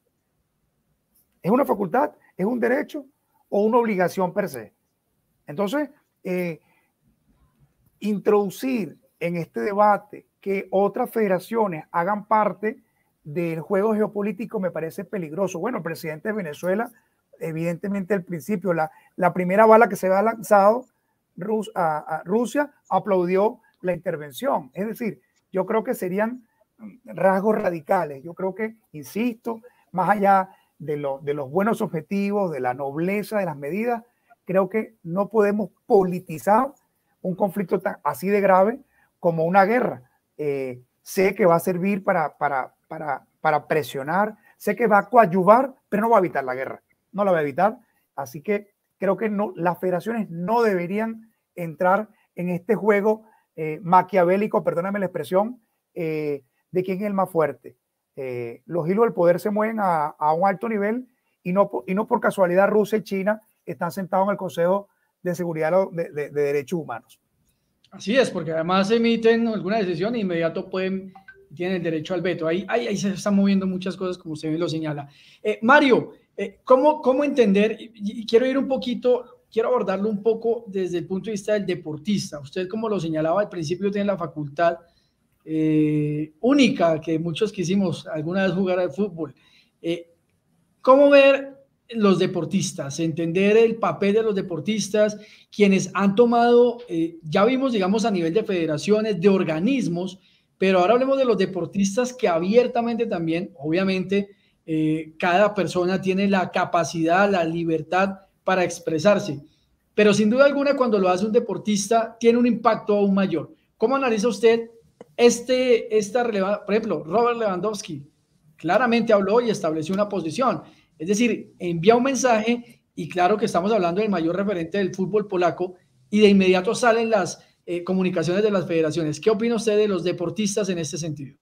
es una facultad, es un derecho o una obligación per se. Entonces, introducir en este debate que otras federaciones hagan parte del juego geopolítico me parece peligroso. Bueno, el presidente de Venezuela, evidentemente al principio, la primera bala que se había lanzado a Rusia aplaudió la intervención. Es decir, yo creo que serían rasgos radicales. Yo creo que, insisto, más allá de los buenos objetivos, de la nobleza de las medidas, creo que no podemos politizar un conflicto así de grave como una guerra. Sé que va a servir para presionar, sé que va a coadyuvar, pero no va a evitar la guerra, no la va a evitar. Así que creo que no, las federaciones no deberían entrar en este juego maquiavélico, perdóname la expresión, de quién es el más fuerte. Los hilos del poder se mueven a un alto nivel y no por casualidad Rusia y China están sentados en el Consejo de Seguridad de Derechos Humanos. Así es, porque además emiten alguna decisión e inmediato tienen el derecho al veto. Ahí se están moviendo muchas cosas, como usted lo señala. Mario, ¿cómo entender? Y quiero ir un poquito, quiero abordarlo un poco desde el punto de vista del deportista. Usted, como lo señalaba al principio, tiene la facultad única que muchos quisimos alguna vez jugar al fútbol. ¿Cómo ver los deportistas, entender el papel de los deportistas, quienes han tomado, ya vimos, digamos, a nivel de federaciones, de organismos, pero ahora hablemos de los deportistas que abiertamente también, obviamente, cada persona tiene la capacidad, la libertad para expresarse, pero sin duda alguna cuando lo hace un deportista tiene un impacto aún mayor. ¿Cómo analiza usted esta relevancia? Por ejemplo, Robert Lewandowski claramente habló y estableció una posición. Es decir, envía un mensaje y claro que estamos hablando del mayor referente del fútbol polaco y de inmediato salen las comunicaciones de las federaciones. ¿Qué opina usted de los deportistas en este sentido?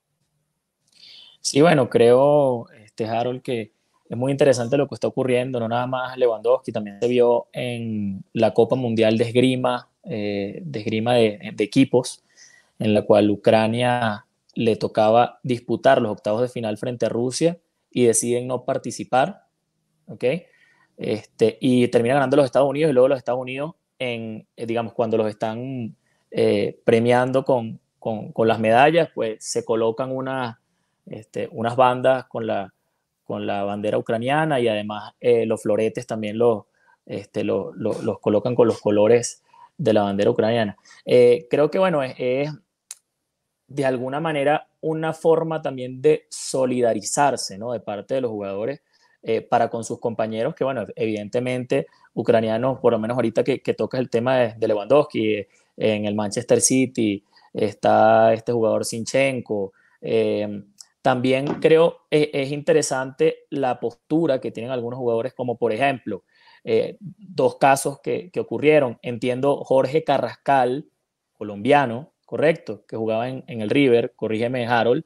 Sí, bueno, creo, Harold, que es muy interesante lo que está ocurriendo, no nada más Lewandowski, también se vio en la Copa Mundial de Esgrima, de equipos, en la cual Ucrania le tocaba disputar los octavos de final frente a Rusia y deciden no participar, ¿ok? Y termina ganando los Estados Unidos y luego los Estados Unidos, digamos, cuando los están premiando con las medallas, pues se colocan unas bandas con la bandera ucraniana, y además los floretes también los colocan con los colores de la bandera ucraniana. Creo que, bueno, es de alguna manera una forma también de solidarizarse, ¿no?, de parte de los jugadores para con sus compañeros, que, bueno, evidentemente ucranianos, por lo menos ahorita que tocas el tema de Lewandowski, en el Manchester City está este jugador Zinchenko. También creo es interesante la postura que tienen algunos jugadores, como por ejemplo, dos casos que ocurrieron. Entiendo Jorge Carrascal, colombiano, correcto, que jugaba en el River, corrígeme Harold,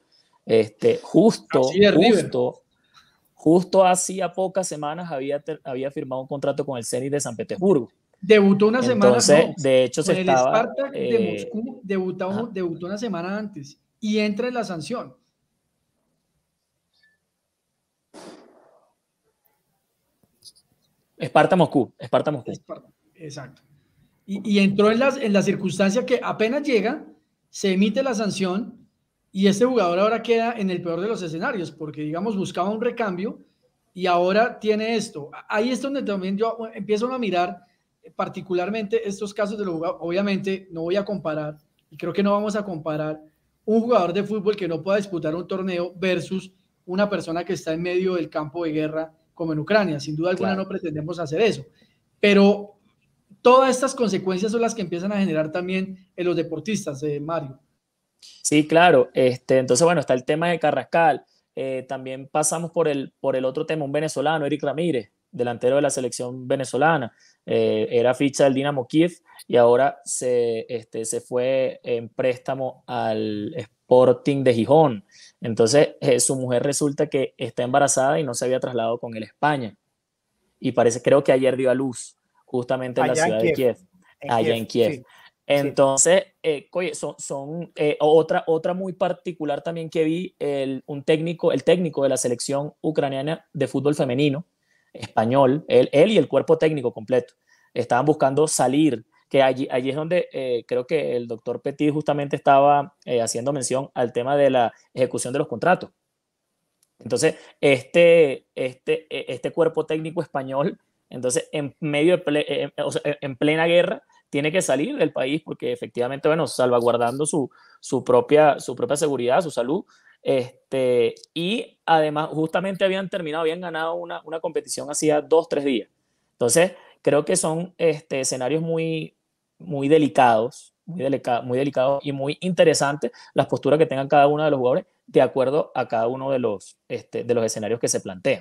justo hacía pocas semanas había firmado un contrato con el Zenit de San Petersburgo. Debutó una semana, no, de hecho con se el estaba... Spartak de Moscú, debutó una semana antes y entra en la sanción. Esparta Moscú. Exacto. Y entró en la circunstancia que apenas llega, se emite la sanción y este jugador ahora queda en el peor de los escenarios, porque, digamos, buscaba un recambio y ahora tiene esto. Ahí es donde también yo empiezo a mirar particularmente estos casos de los jugadores. Obviamente no voy a comparar, y creo que no vamos a comparar, un jugador de fútbol que no pueda disputar un torneo versus una persona que está en medio del campo de guerra como en Ucrania. Sin duda alguna, claro, no pretendemos hacer eso, pero todas estas consecuencias son las que empiezan a generar también en los deportistas, Mario. Sí, claro. Entonces, bueno, está el tema de Carrascal. También pasamos por el otro tema, un venezolano, Eric Ramírez, delantero de la selección venezolana. Era ficha del Dinamo Kiev y ahora se fue en préstamo al Sporting de Gijón. Entonces, su mujer resulta que está embarazada y no se había trasladado con él a España. Y creo que ayer dio a luz, justamente en la ciudad de Kiev, allá en Kiev. Sí. Entonces, otra muy particular también que vi, el técnico de la selección ucraniana de fútbol femenino, español, él y el cuerpo técnico completo, estaban buscando salir, que allí es donde creo que el doctor Petit justamente estaba haciendo mención al tema de la ejecución de los contratos. Entonces, este cuerpo técnico español, entonces, en plena guerra, tiene que salir del país porque efectivamente, bueno, salvaguardando su propia seguridad, su salud. Y además, justamente habían ganado una competición hacía 2-3 días. Entonces, creo que son escenarios muy, muy delicados, muy delicados y muy interesantes las posturas que tengan cada uno de los jugadores de acuerdo a cada uno de los escenarios que se plantean.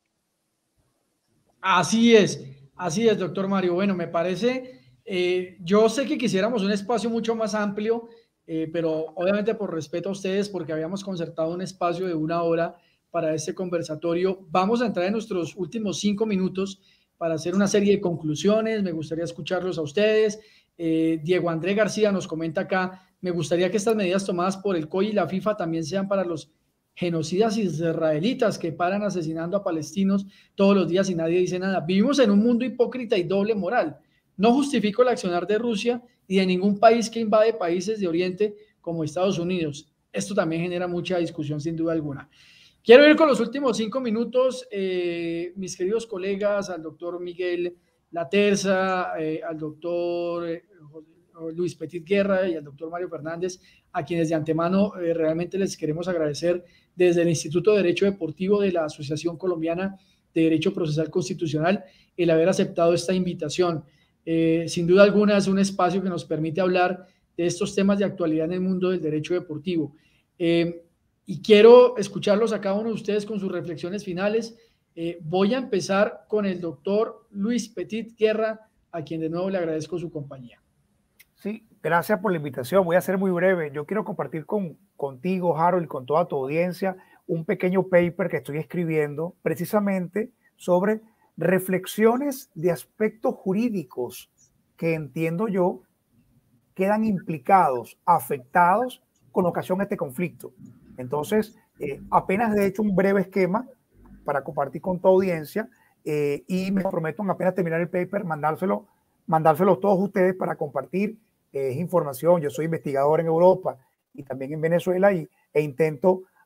Así es, doctor Mario. Bueno, me parece, yo sé que quisiéramos un espacio mucho más amplio, pero obviamente por respeto a ustedes, porque habíamos concertado un espacio de 1 hora para este conversatorio, vamos a entrar en nuestros últimos 5 minutos para hacer una serie de conclusiones. Me gustaría escucharlos a ustedes. Diego André García nos comenta acá: me gustaría que estas medidas tomadas por el COI y la FIFA también sean para los genocidas israelitas que paran asesinando a palestinos todos los días y nadie dice nada. Vivimos en un mundo hipócrita y doble moral. No justifico el accionar de Rusia y de ningún país que invade países de Oriente como Estados Unidos. Esto también genera mucha discusión, sin duda alguna. Quiero ir con los últimos 5 minutos, mis queridos colegas, al doctor Miguel Laterza, al doctor Luis Petit Guerra y al doctor Mario Fernández, a quienes de antemano realmente les queremos agradecer desde el Instituto de Derecho Deportivo de la Asociación Colombiana de Derecho Procesal Constitucional el haber aceptado esta invitación. Sin duda alguna es un espacio que nos permite hablar de estos temas de actualidad en el mundo del derecho deportivo. Y quiero escucharlos a cada uno de ustedes con sus reflexiones finales. Voy a empezar con el doctor Luis Petit Guerra, a quien de nuevo le agradezco su compañía. Sí, gracias por la invitación. Voy a ser muy breve. Yo quiero compartir contigo, Harold, y con toda tu audiencia un pequeño paper que estoy escribiendo precisamente sobre reflexiones de aspectos jurídicos que entiendo yo quedan implicados, afectados con ocasión a este conflicto. Entonces, apenas he hecho un breve esquema para compartir con tu audiencia y me comprometo en apenas terminar el paper, mandárselo a todos ustedes para compartir información. Yo soy investigador en Europa y también en Venezuela e intento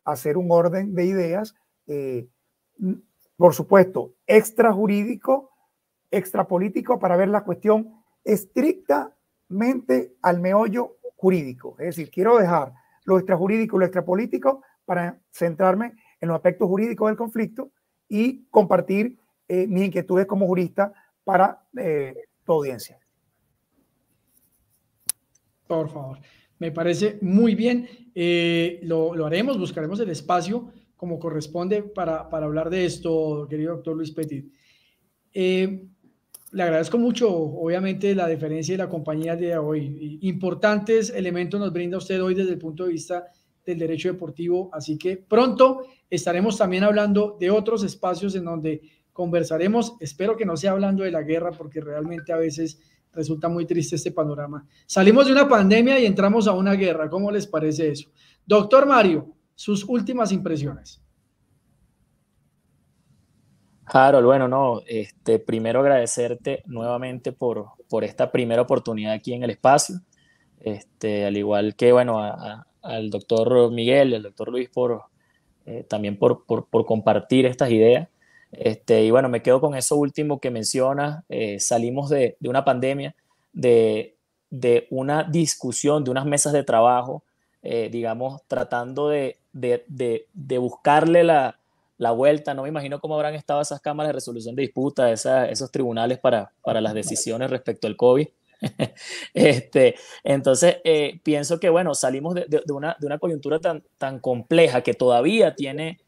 hacer un orden de ideas, por supuesto, extrajurídico, extrapolítico, para ver la cuestión estrictamente al meollo jurídico. Es decir, quiero dejar lo extrajurídico y lo extrapolítico para centrarme en los aspectos jurídicos del conflicto y compartir mis inquietudes como jurista para tu audiencia. Por favor, me parece muy bien. Lo haremos, buscaremos el espacio como corresponde para hablar de esto, querido doctor Luis Petit. Le agradezco mucho, obviamente, la deferencia y la compañía de hoy. Importantes elementos nos brinda usted hoy desde el punto de vista del derecho deportivo, así que pronto estaremos también hablando de otros espacios en donde conversaremos. Espero que no sea hablando de la guerra, porque realmente a veces resulta muy triste este panorama. Salimos de una pandemia y entramos a una guerra. ¿Cómo les parece eso? Doctor Mario, sus últimas impresiones. Harold, bueno, no, primero agradecerte nuevamente por esta primera oportunidad aquí en el espacio, al igual que, bueno, al doctor Miguel y al doctor Luis también por compartir estas ideas. Y bueno, me quedo con eso último que mencionas. Salimos de una pandemia, de una discusión, de unas mesas de trabajo, digamos, tratando de buscarle la vuelta. No me imagino cómo habrán estado esas cámaras de resolución de disputa, esos tribunales para las decisiones respecto al COVID. Entonces, pienso que, bueno, salimos de una coyuntura tan compleja que todavía tiene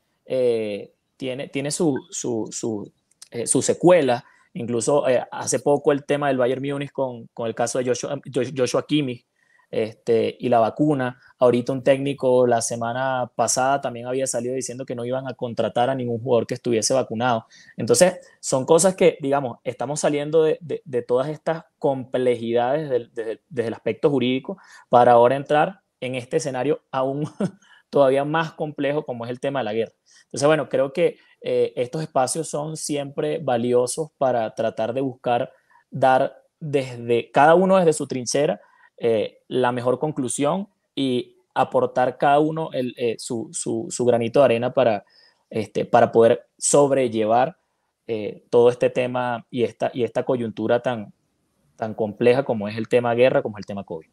su secuela. Incluso hace poco el tema del Bayern Múnich con el caso de Joshua Kimmich, y la vacuna. Ahorita un técnico la semana pasada también había salido diciendo que no iban a contratar a ningún jugador que estuviese vacunado. Entonces, son cosas que, digamos, estamos saliendo de todas estas complejidades desde el aspecto jurídico para ahora entrar en este escenario aún todavía más complejo como es el tema de la guerra. Entonces, bueno, creo que estos espacios son siempre valiosos para tratar de buscar dar cada uno desde su trinchera la mejor conclusión y aportar cada uno su granito de arena para poder sobrellevar todo este tema y esta coyuntura tan compleja como es el tema guerra, como es el tema COVID.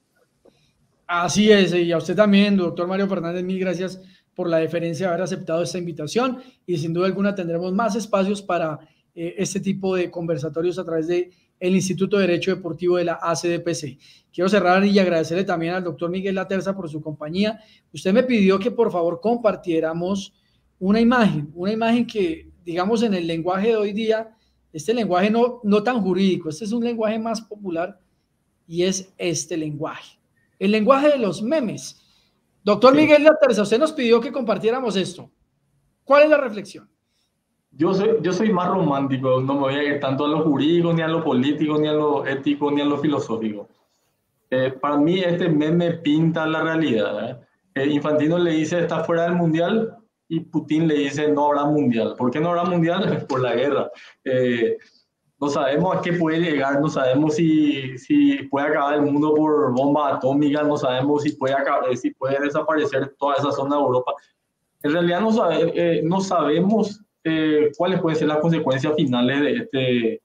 Así es, y a usted también, doctor Mario Fernández, mil gracias por la deferencia de haber aceptado esta invitación, y sin duda alguna tendremos más espacios para este tipo de conversatorios a través de el Instituto de Derecho Deportivo de la ACDPC. Quiero cerrar y agradecerle también al doctor Miguel Laterza por su compañía. Usted me pidió que por favor compartiéramos una imagen que, digamos, en el lenguaje de hoy día, este lenguaje no tan jurídico, este es un lenguaje más popular, y es este lenguaje, el lenguaje de los memes. Doctor Miguel Laterza, usted nos pidió que compartiéramos esto. ¿Cuál es la reflexión? Yo soy más romántico, no me voy a ir tanto a lo jurídico, ni a lo político, ni a lo ético, ni a lo filosófico. Para mí este meme pinta la realidad. Infantino le dice está fuera del mundial y Putin le dice no habrá mundial. ¿Por qué no habrá mundial? Por la guerra. No sabemos a qué puede llegar, no sabemos si puede acabar el mundo por bomba atómica, no sabemos si puede desaparecer toda esa zona de Europa. En realidad no sabemos cuáles pueden ser las consecuencias finales de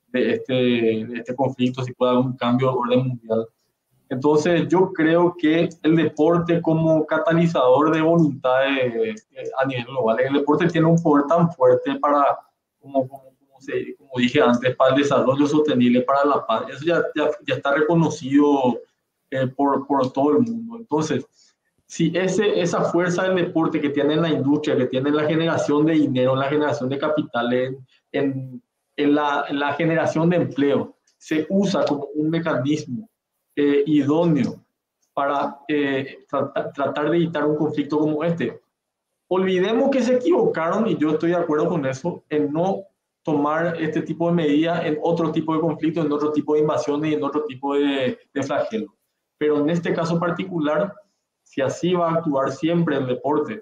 este conflicto, si puede haber un cambio de orden mundial. Entonces yo creo que el deporte como catalizador de voluntades a nivel global, el deporte tiene un poder tan fuerte para, como dije antes, para el desarrollo sostenible, para la paz. Eso ya está reconocido por todo el mundo. Entonces, si esa fuerza del deporte que tiene en la industria, que tiene en la generación de dinero, en la generación de capitales, en la generación de empleo, se usa como un mecanismo idóneo para tratar de evitar un conflicto como este, olvidemos que se equivocaron, y yo estoy de acuerdo con eso, en no tomar este tipo de medidas en otro tipo de conflictos, en otro tipo de invasiones y en otro tipo de flagelos. Pero en este caso particular, si así va a actuar siempre el deporte,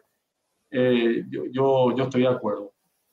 yo estoy de acuerdo.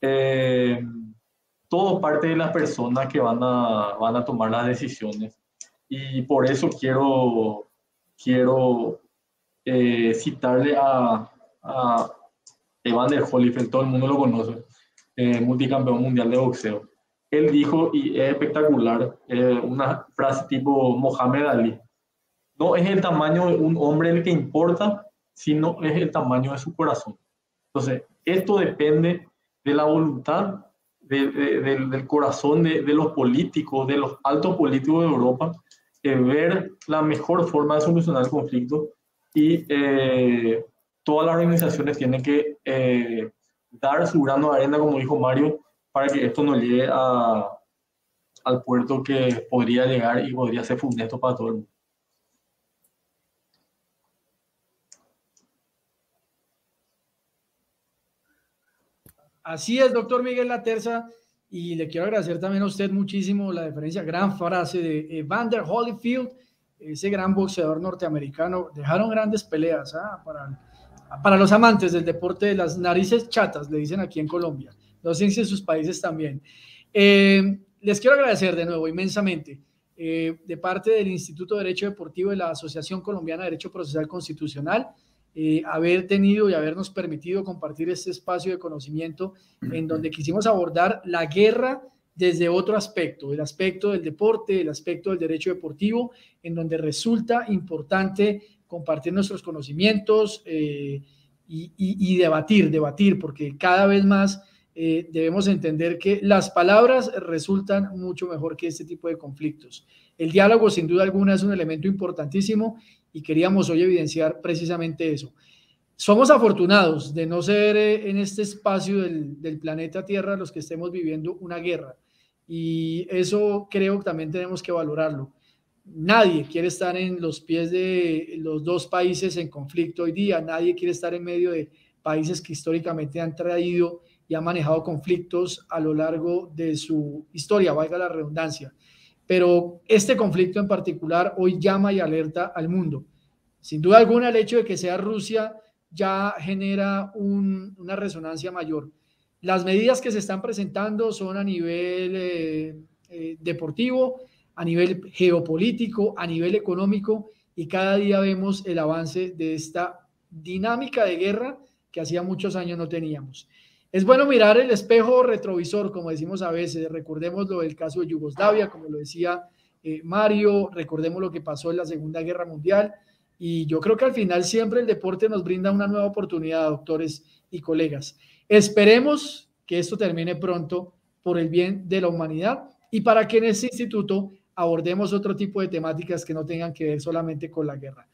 Todo parte de las personas que van a tomar las decisiones, y por eso quiero citarle a Evander Holyfield, todo el mundo lo conoce, multicampeón mundial de boxeo. Él dijo, y es espectacular, una frase tipo Mohamed Ali: no es el tamaño de un hombre el que importa, sino es el tamaño de su corazón. Entonces, esto depende de la voluntad, del corazón de los políticos, de los altos políticos de Europa, ver la mejor forma de solucionar el conflicto, y todas las organizaciones tienen que dar su grano de arena, como dijo Mario, para que esto no llegue al puerto que podría llegar y podría ser funesto para todo el mundo. Así es, doctor Miguel Laterza, y le quiero agradecer también a usted muchísimo la deferencia, gran frase de Evander Holyfield, ese gran boxeador norteamericano. Dejaron grandes peleas para los amantes del deporte de las narices chatas, le dicen aquí en Colombia. No sé si en sus países también. Les quiero agradecer de nuevo inmensamente, de parte del Instituto de Derecho Deportivo de la Asociación Colombiana de Derecho Procesal Constitucional, haber tenido y habernos permitido compartir este espacio de conocimiento en donde quisimos abordar la guerra desde otro aspecto, el aspecto del deporte, el aspecto del derecho deportivo, en donde resulta importante compartir nuestros conocimientos y debatir, porque cada vez más debemos entender que las palabras resultan mucho mejor que este tipo de conflictos. El diálogo, sin duda alguna, es un elemento importantísimo y queríamos hoy evidenciar precisamente eso. Somos afortunados de no ser en este espacio del planeta Tierra los que estemos viviendo una guerra, y eso creo que también tenemos que valorarlo. Nadie quiere estar en los pies de los dos países en conflicto hoy día, nadie quiere estar en medio de países que históricamente han traído y han manejado conflictos a lo largo de su historia, valga la redundancia. Pero este conflicto en particular hoy llama y alerta al mundo. Sin duda alguna, el hecho de que sea Rusia ya genera una resonancia mayor. Las medidas que se están presentando son a nivel deportivo, a nivel geopolítico, a nivel económico, y cada día vemos el avance de esta dinámica de guerra que hacía muchos años no teníamos. Es bueno mirar el espejo retrovisor, como decimos a veces. Recordemos lo del caso de Yugoslavia, como lo decía Mario, recordemos lo que pasó en la Segunda Guerra Mundial, y yo creo que al final siempre el deporte nos brinda una nueva oportunidad, doctores y colegas. Esperemos que esto termine pronto por el bien de la humanidad y para que en este instituto abordemos otro tipo de temáticas que no tengan que ver solamente con la guerra.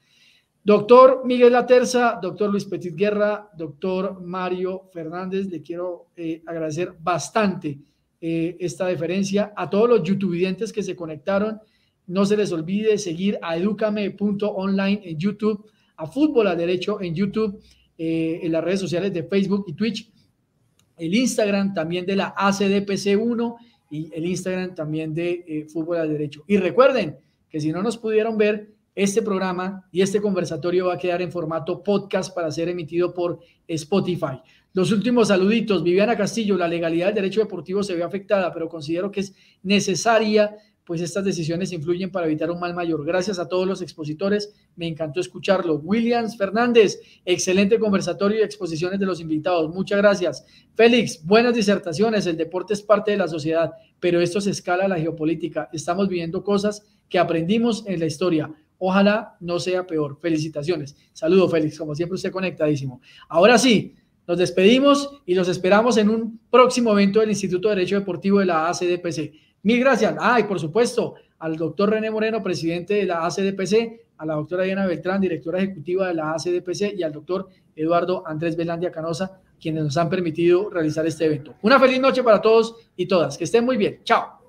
Doctor Miguel Laterza, doctor Luis Petit Guerra, doctor Mario Fernández, le quiero agradecer bastante esta deferencia. A todos los youtubientes que se conectaron, no se les olvide seguir a educame.online en YouTube, a Fútbol al Derecho en YouTube, en las redes sociales de Facebook y Twitch, el Instagram también de la ACDPC1 y el Instagram también de Fútbol al Derecho. Y recuerden que si no nos pudieron ver, este programa y este conversatorio va a quedar en formato podcast para ser emitido por Spotify. Los últimos saluditos. Viviana Castillo: la legalidad del derecho deportivo se ve afectada, pero considero que es necesaria, pues estas decisiones influyen para evitar un mal mayor. Gracias a todos los expositores, me encantó escucharlo. Williams Fernández: excelente conversatorio y exposiciones de los invitados, muchas gracias. Félix: buenas disertaciones, el deporte es parte de la sociedad, pero esto se escala a la geopolítica. Estamos viviendo cosas que aprendimos en la historia. Ojalá no sea peor. Felicitaciones. Saludo, Félix. Como siempre, usted conectadísimo. Ahora sí, nos despedimos y los esperamos en un próximo evento del Instituto de Derecho Deportivo de la ACDPC. Mil gracias. Y por supuesto, al doctor René Moreno, presidente de la ACDPC, a la doctora Diana Beltrán, directora ejecutiva de la ACDPC, y al doctor Eduardo Andrés Velandia Canosa, quienes nos han permitido realizar este evento. Una feliz noche para todos y todas. Que estén muy bien. Chao.